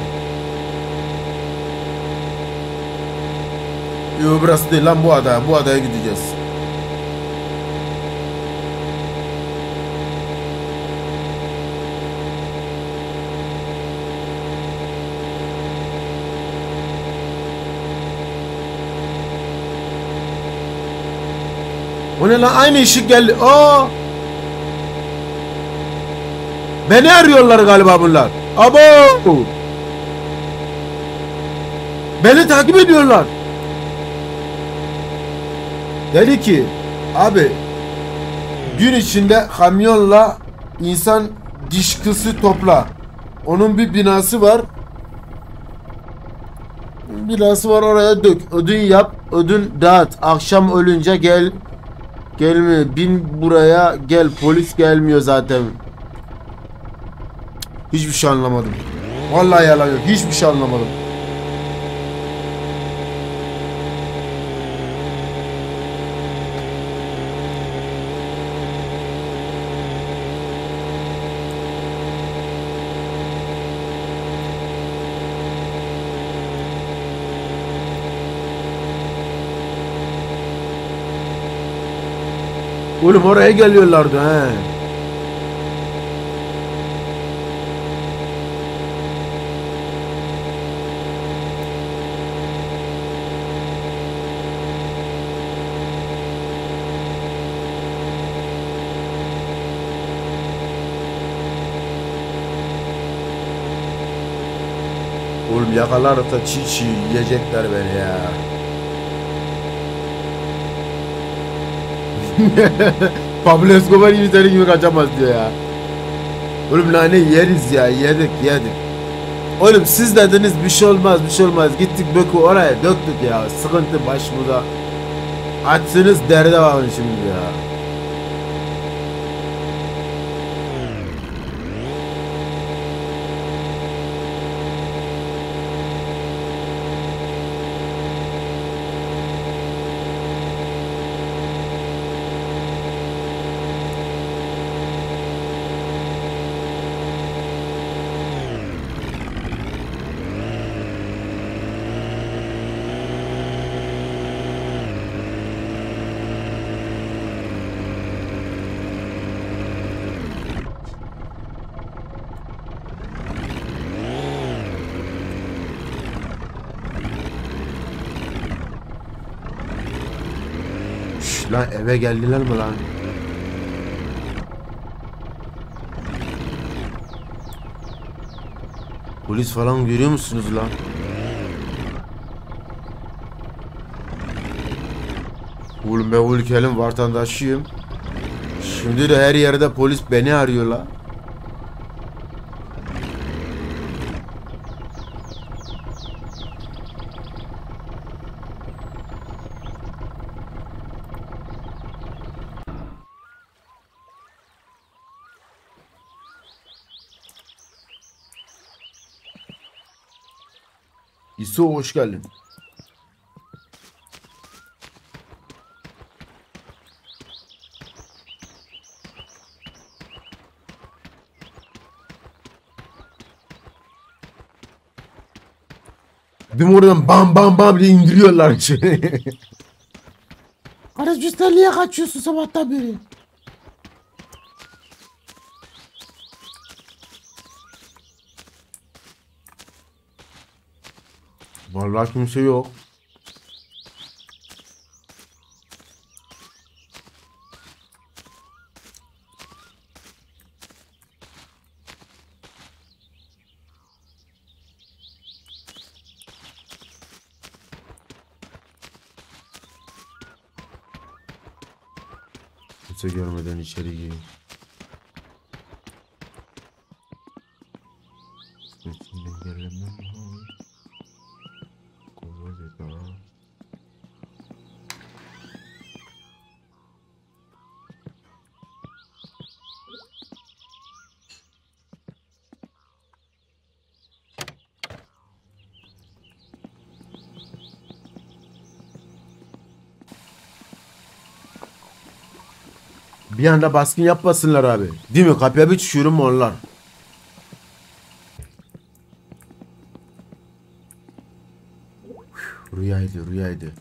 Yo burası değil lan, bu ada. Bu adaya gideceğiz. O ne lan? Aynı ışık geldi. Aa! Beni arıyorlar galiba bunlar. Abo! Beni takip ediyorlar. Dedi ki abi gün içinde kamyonla insan dışkısı topla. Onun bir binası var. Binası var, oraya dök. Ödün yap. Ödün dağıt. Akşam ölünce gel. Gelme. Bin buraya gel. Polis gelmiyor zaten. Hiçbir şey anlamadım. Vallahi yalan yok. Hiçbir şey anlamadım. Oğlum oraya geliyorlardı he. Oğlum yakalarsa çiğ çiğ yiyecekler beni ya. Pablo Escobar gibi senin gibi kaçamaz diyor ya. Oğlum nane yeriz ya, yedik yedik. Oğlum siz dediniz bir şey olmaz bir şey olmaz. Gittik bökü oraya döktük ya. Sıkıntı başımıza. Açsınız derde bakın şimdi ya. Şş, lan eve geldiler mi lan? Polis falan görüyor musunuz lan? Oğlum ben bu ülkenin vatandaşıyım. Şimdi de her yerde polis beni arıyor lan. İso hoş geldin. Değil oradan bam bam bam diye indiriyorlar içeri. Kardeş biz sen niye kaçıyorsun sabahtan beri? Vallahi kimse yok. Kimse görmeden içeri gir. İçinden gelemem. Bir anda baskın yapmasınlar abi. Değil mi? Kapıya bir düşüyorum onlar. Rüyaydı, rüyaydı.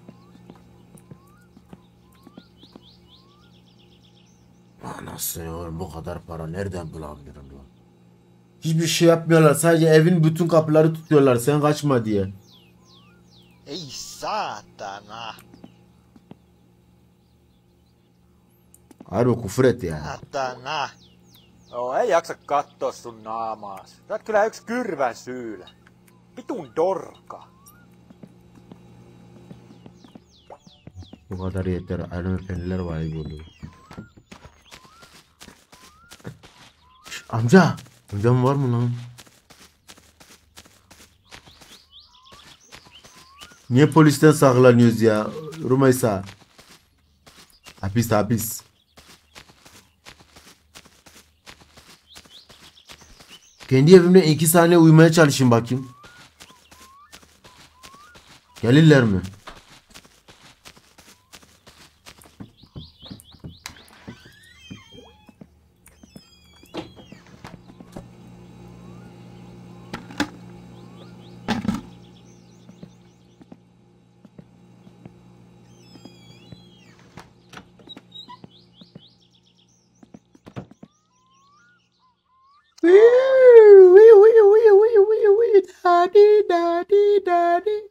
Anasını ya, bu kadar para nereden bulabilirim lan? Hiçbir şey yapmıyorlar. Sadece evin bütün kapıları tutuyorlar. Sen kaçma diye. Ei saatana. Harbi küfür et ya. Hätänä. Joo, ei jaksa katsoa sun naamaas. Sä oot kyllä yks kyrvän syylä. Vitun dorka. Bu kadar yeter. Hanımefendiler vay oluyor. Amca. Amcam var mı lan? Niye polisten saklanıyoruz ya? Rumaysa. Hapis hapis. Kendi evimde iki saniye uyumaya çalışayım bakayım. Gelirler mi? Daddy, daddy, daddy.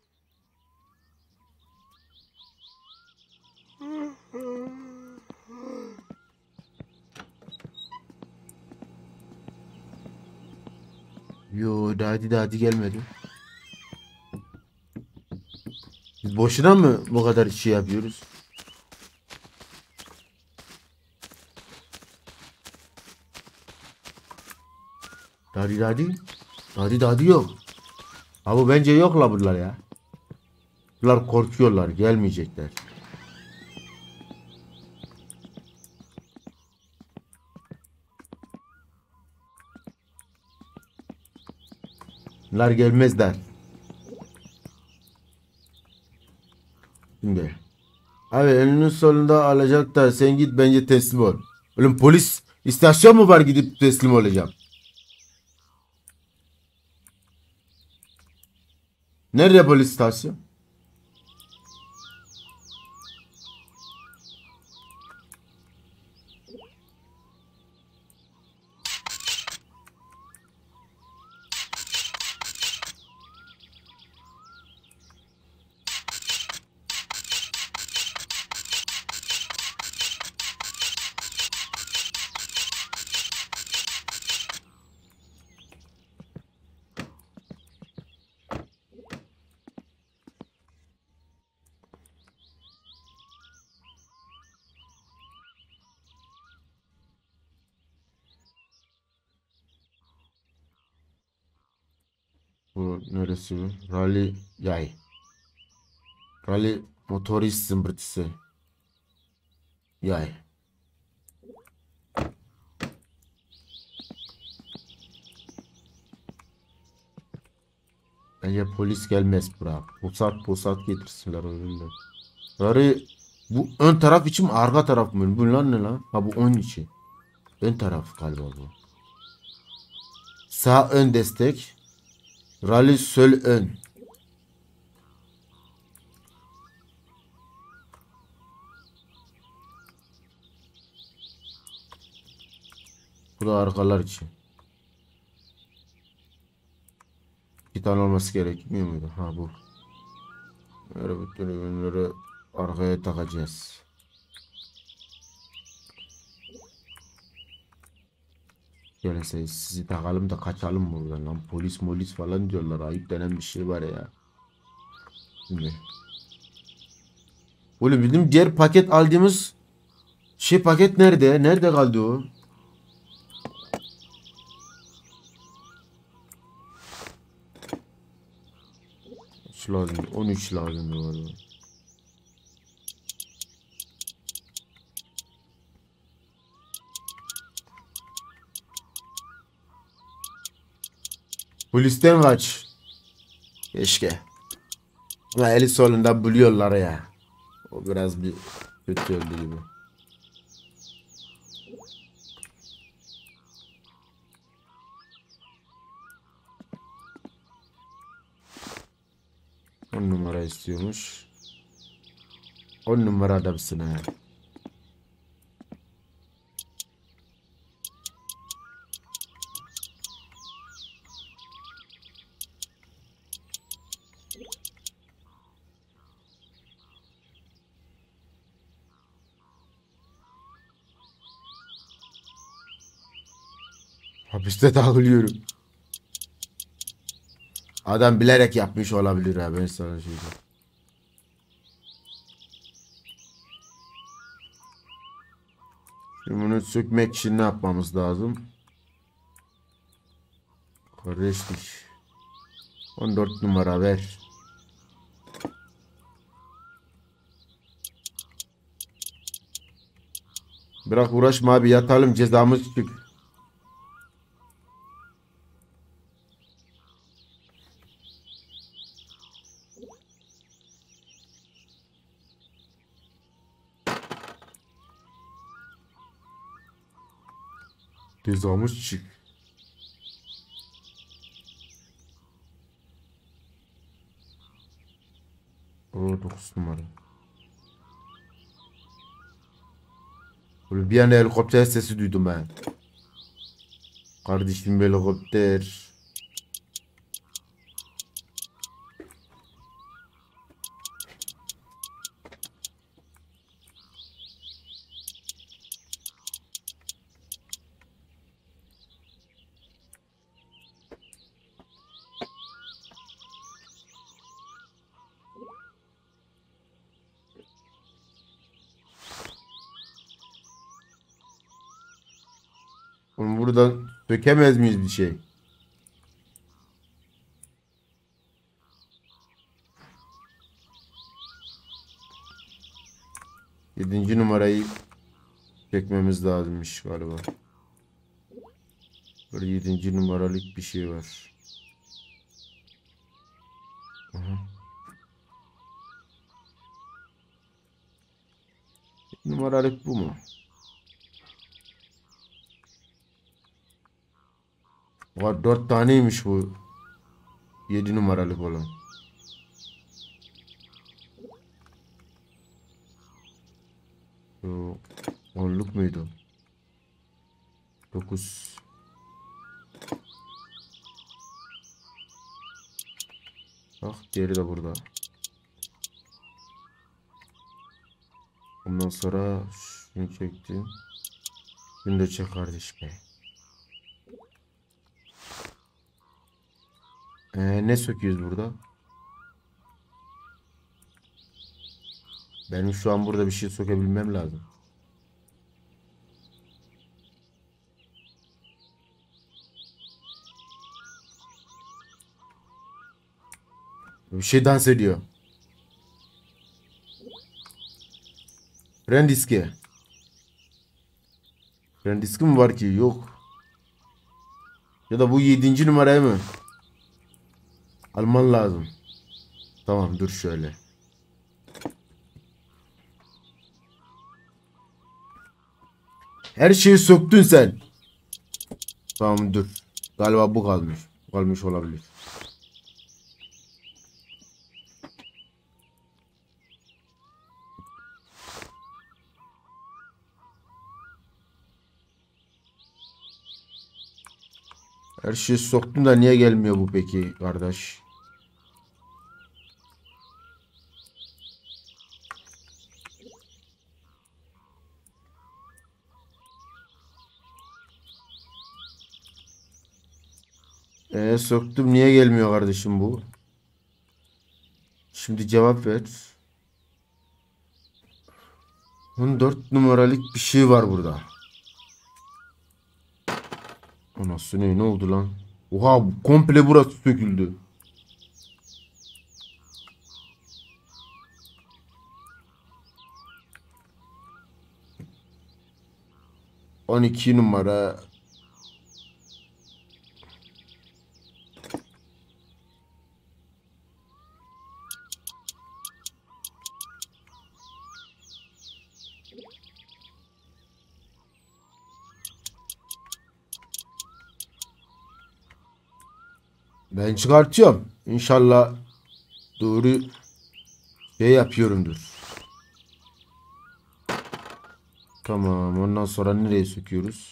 Yo, daddy daddy gelmedi. Biz boşuna mı bu kadar şey yapıyoruz? Daddy daddy. Daddy daddy yok. Abi bence yok la bunlar ya. Bunlar korkuyorlar, gelmeyecekler. Bunlar gelmezler. Şimdi. Abi elinin solunda alacak da sen git bence teslim ol. Oğlum polis istasyon mu var gidip teslim olacağım? Nerede polis istasyonu? Bu neresi bu? Rally yay. Rally motorist zımbırtısı. Yay. Bence polis gelmez buraya. Pusat pusat getirsinler öyle. Rally bu ön taraf için mi arka taraf mı? Bunlar ne lan? Ha bu ön içi. Ön taraf galiba bu. Sağ ön destek. Rally sol ön. Bu da arkalar için. İki tane olması gerekmiyor muydu? Ha bu. Böyle bütün ürünleri arkaya takacağız. Gelirse sizi takalım da kaçalım buradan lan. Polis molis falan diyorlar. Ayıp denen bir şey var ya. Şimdi. Oğlum bizim diğer paket aldığımız şey paket nerede? Nerede kaldı o? Kaç lazım? on üç lazım galiba. Polisten kaç. Keşke. Ama eli solunda buluyorlar ya. O biraz bir kötü oldu gibi. On numara istiyormuş. On numara adamsın ha. Hapiste takılıyorum. Adam bilerek yapmış olabilir ha, ben sana söyleyeyim. Şimdi bunu sökmek için ne yapmamız lazım? Kardeşlik. on dört numara ver. Bırak uğraşma abi, yatalım, cezamız çık. Cezamız çık. O dokuz numara. Böyle bir anda helikopter sesi duydum ben. Kardeşim, helikopter. Oğlum buradan sökemez miyiz bir şey? Yedinci numarayı çekmemiz lazımmış galiba. Böyle yedinci numaralık bir şey var. Aha. Numaralık bu mu? Var, dört taneymiş bu. Yedi numaralık olan. Yo, onluk muydu? Dokuz. Bak, diğeri de burada. Ondan sonra şunu çektim. Şunu da çek kardeş be. Ee, ne söküyoruz burada? Benim şu an burada bir şey sökebilmem lazım. Bir şey dans ediyor. Fren diski. Fren diski mi var ki? Yok. Ya da bu yedinci numarayı mı alman lazım? Tamam, dur şöyle. Her şeyi söktün sen. Tamam, dur. Galiba bu kalmış. Kalmış olabilir. Her şeyi soktun da niye gelmiyor bu peki kardeş? Ee, soktum, niye gelmiyor kardeşim bu? Şimdi cevap ver. on dört numaralık bir şey var burada. O nasıl, ne, ne oldu lan? Oha, komple burası söküldü. on iki numara. Ben çıkartıyorum. İnşallah doğru şey yapıyorumdur. Tamam, ondan sonra nereye söküyoruz?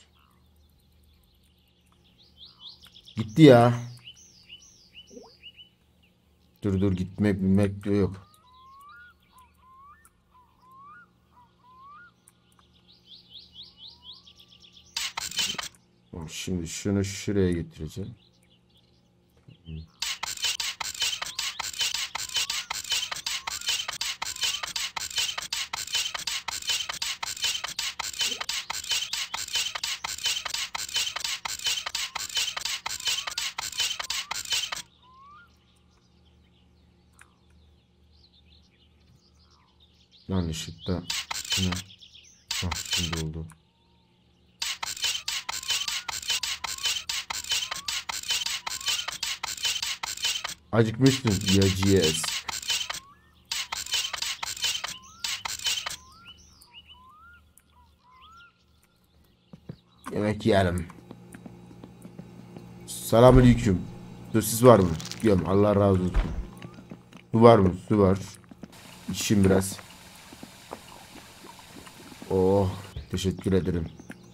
Gitti ya. Dur dur, gitmek bilmek yok. Şimdi şunu şuraya getireceğim. Yanlışlıkla ne? Bak şimdi oldu. Acıkmıştın ya G S. Yemek yiyelim. Selamünaleyküm. Sosis var mı? Yiyorum. Allah razı olsun. Su var mı? Su var. İçeyim biraz. Oh, teşekkür ederim.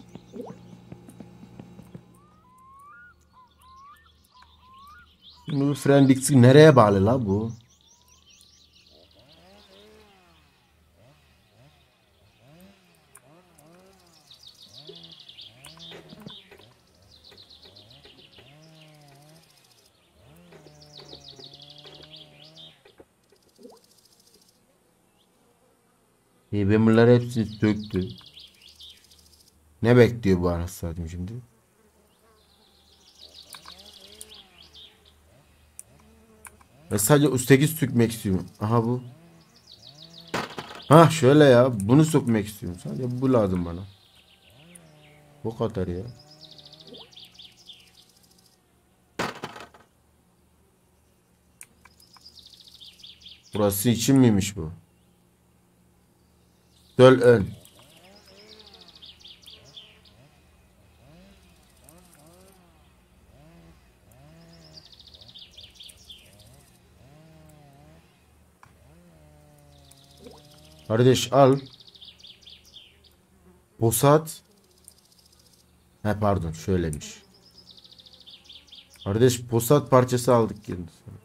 Bu Frendix nereye bağlı la bu? E ben bunları hepsini söktü. Ne bekliyor bu anasını satayım şimdi? Ben sadece üstteki sökmek istiyorum. Aha bu. Ha şöyle ya. Bunu sökmek istiyorum. Sadece bu lazım bana. Bu kadar ya. Burası için miymiş bu? Döl ön. Kardeş al. Posat. He pardon şöylemiş. Kardeş posat parçası aldık kendisine.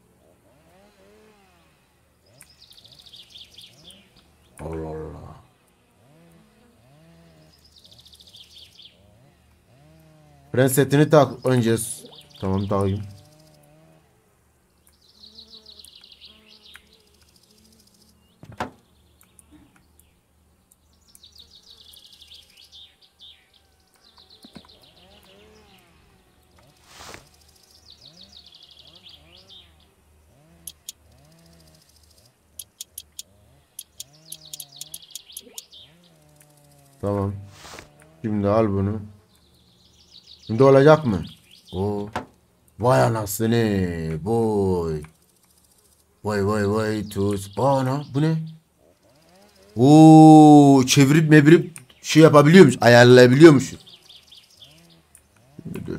Allah Allah. Prens setini tak önce. Tamam takayım. Tamam. Şimdi al bunu. Şimdi olacak mı? Oo. Vay anasını. Boy. Vay vay vay tuz. Aa ana bu ne? Oo, çevirip mevirip şey yapabiliyormuş. Ayarlayabiliyormuş. Şimdi dur.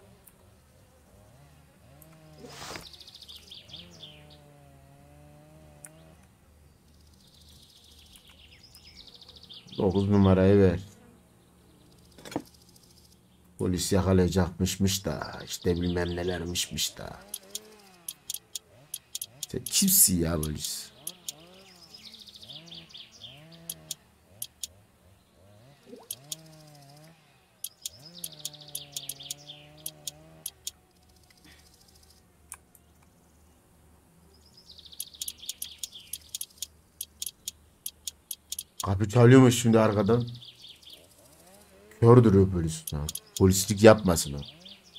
Dokuz numarayı ver. Polis yakalayacakmışmış da işte bilmem nelermişmiş da. Sen kimsin ya polis? Kapı çalıyormuş şimdi arkadan. Kör duruyor polis. Ha, polislik yapmasın o.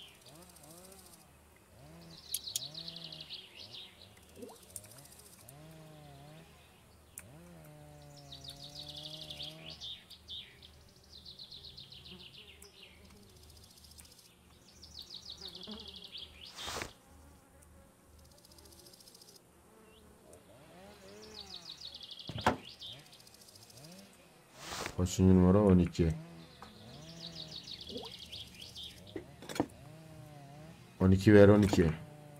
Kaçıncı numara? on iki. on iki ver on iki.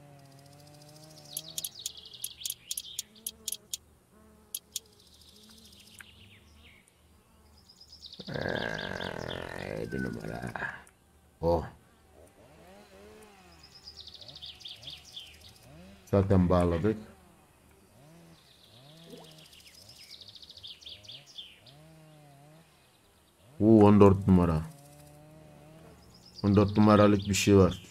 yedi numara. Oh. Zaten bağladık. Oo, on dört numara. on dört numaralık bir şey var.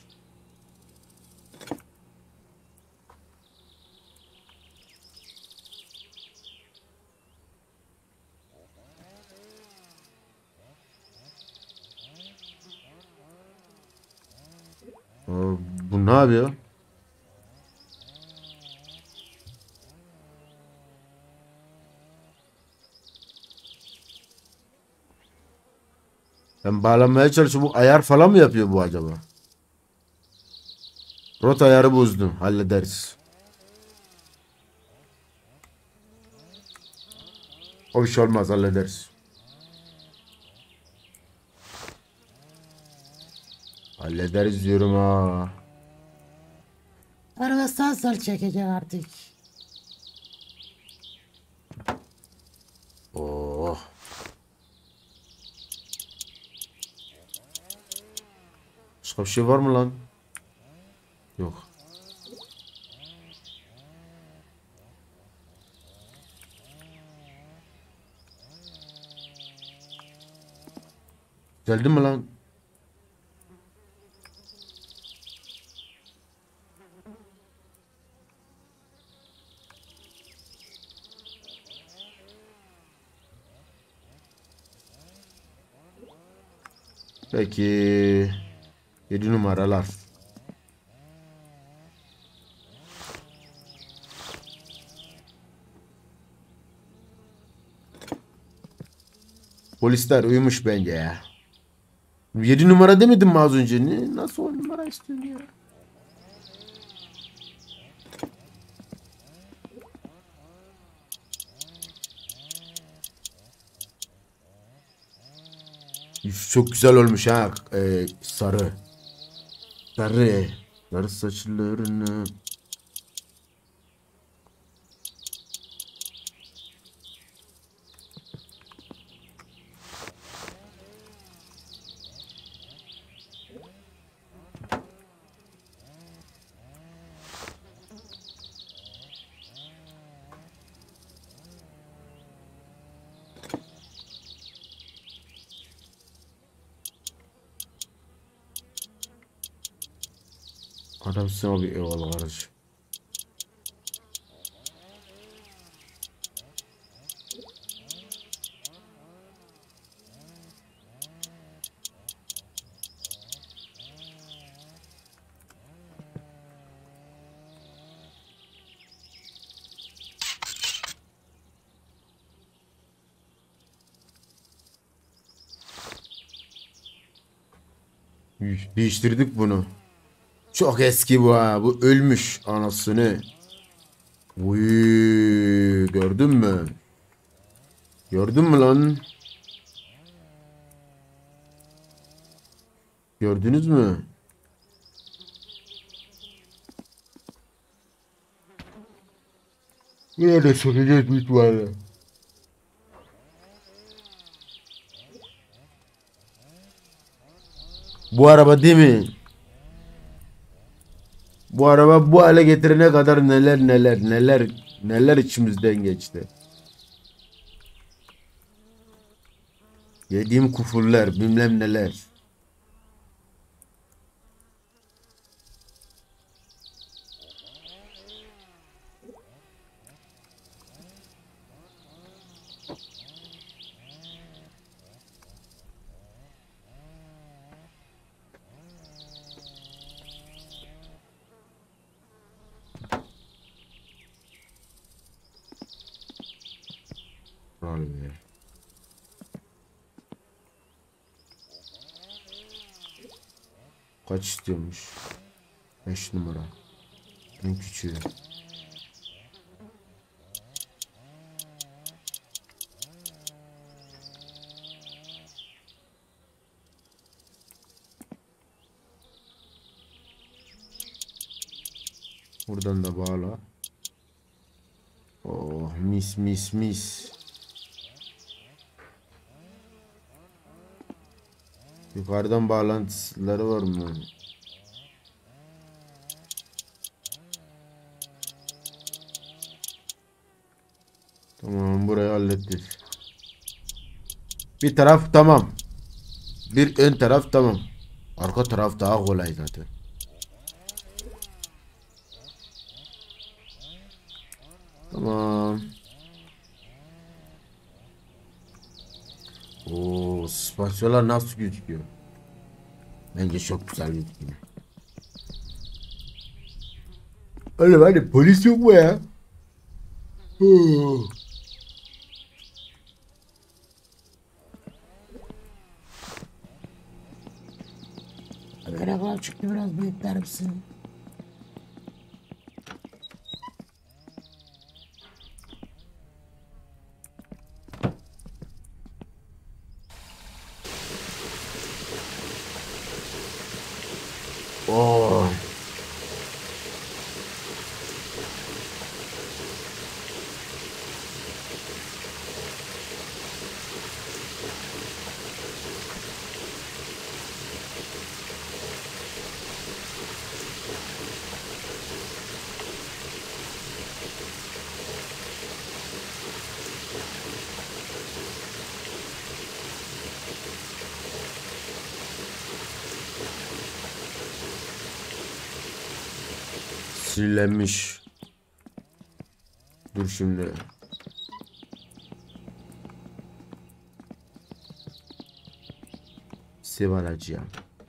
Aa, bu ne yapıyor? Ben bağlanmaya çalışıyorum. Bu ayar falan mı yapıyor bu acaba? Rot ayarı bozdum. Hallederiz. O bir şey olmaz. Hallederiz. Hallederiz diyorum ha. Araba sağ sol çekecek artık. Oh. Başka bir şey var mı lan? Yok. Geldi mi lan? Peki. Yedi numaralar. Polisler uyumuş bence ya. Yedi numara demedim mi az önce? Ne? Nasıl on numara istiyorsun ya? Üf, çok güzel olmuş ha. Ee, sarı. Sarı. Sarı saçlarını. Adamsın abi, eyvallah kardeşim. Üf, değiştirdik bunu. Çok eski bu ha. Bu ölmüş anasını. Uy, gördün mü? Gördün mü lan? Gördünüz mü? Yine de sökeceğiz büyük ihtimalle. Bu araba değil mi? Bu araba bu hale getirene kadar neler neler neler neler içimizden geçti. Yediğim kufurlar, bilmem neler. Vay be. Kaç istiyormuş? beş numara. En küçüğü. Buradan da bağla. Oh, mis mis mis. Yukarıdan bağlantıları var mı? Tamam, burayı hallettik. Bir taraf tamam. Bir ön taraf tamam. Arka taraf daha kolay zaten. Tamam. Oo, süspansiyonlar nasıl gözüküyor? Bence çok güzel gözüküyor. Oğlum hadi polis yok mu ya? Oo. Merhaba, çıktı biraz bekler misin? Oo. Sinirlenmiş. Dur şimdi. Sev alacağım.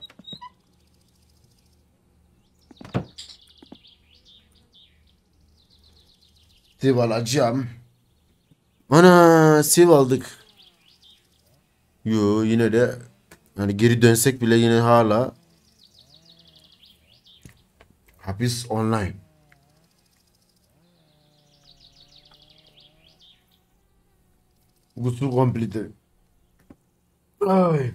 Sev alacağım. Ana sev aldık. Yo yine de hani geri dönsek bile yine hala hapis online. Gusül komplite. Ay.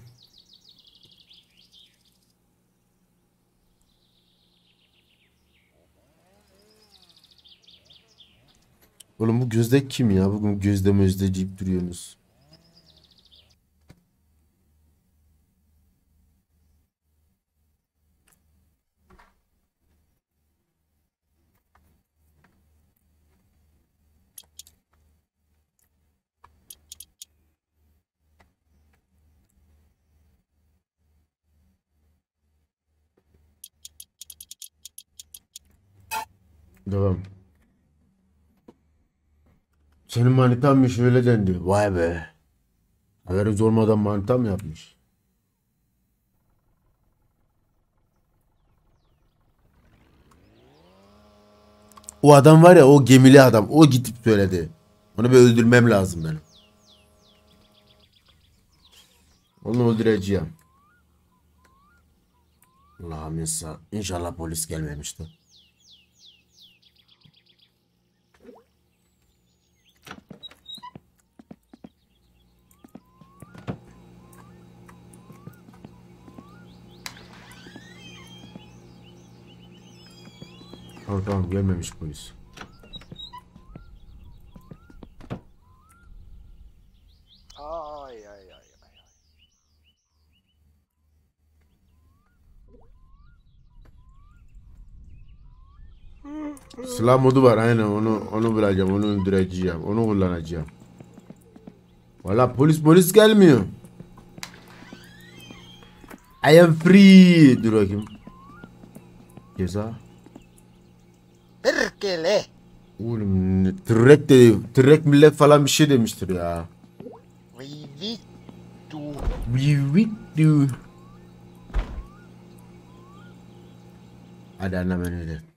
Oğlum bu Gözde kim ya? Bugün Gözde Mözde deyip duruyorsunuz. Devam. Senin manitanmış öyle dendi. Vay be. Haberimiz olmadan manita mı yapmış? O adam var ya, o gemili adam. O gidip söyledi. Onu bir öldürmem lazım benim. Onu öldüreceğim. Allah'ım inşallah, inşallah polis gelmemiştir. Tamam tamam, gelmemiş polis. Ai, ai, ai, ai. Silah modu var aynen, onu onu bulacağım, onu öldüreceğim, onu kullanacağım. Valla polis polis gelmiyor. I am free. Dur bakayım. Ceza. Perkele! Oğlum ne- tırrek dedi. Tırrek millet falan bir şey demiştir ya. Voi vittu! Vittu. Hadi annem öyle.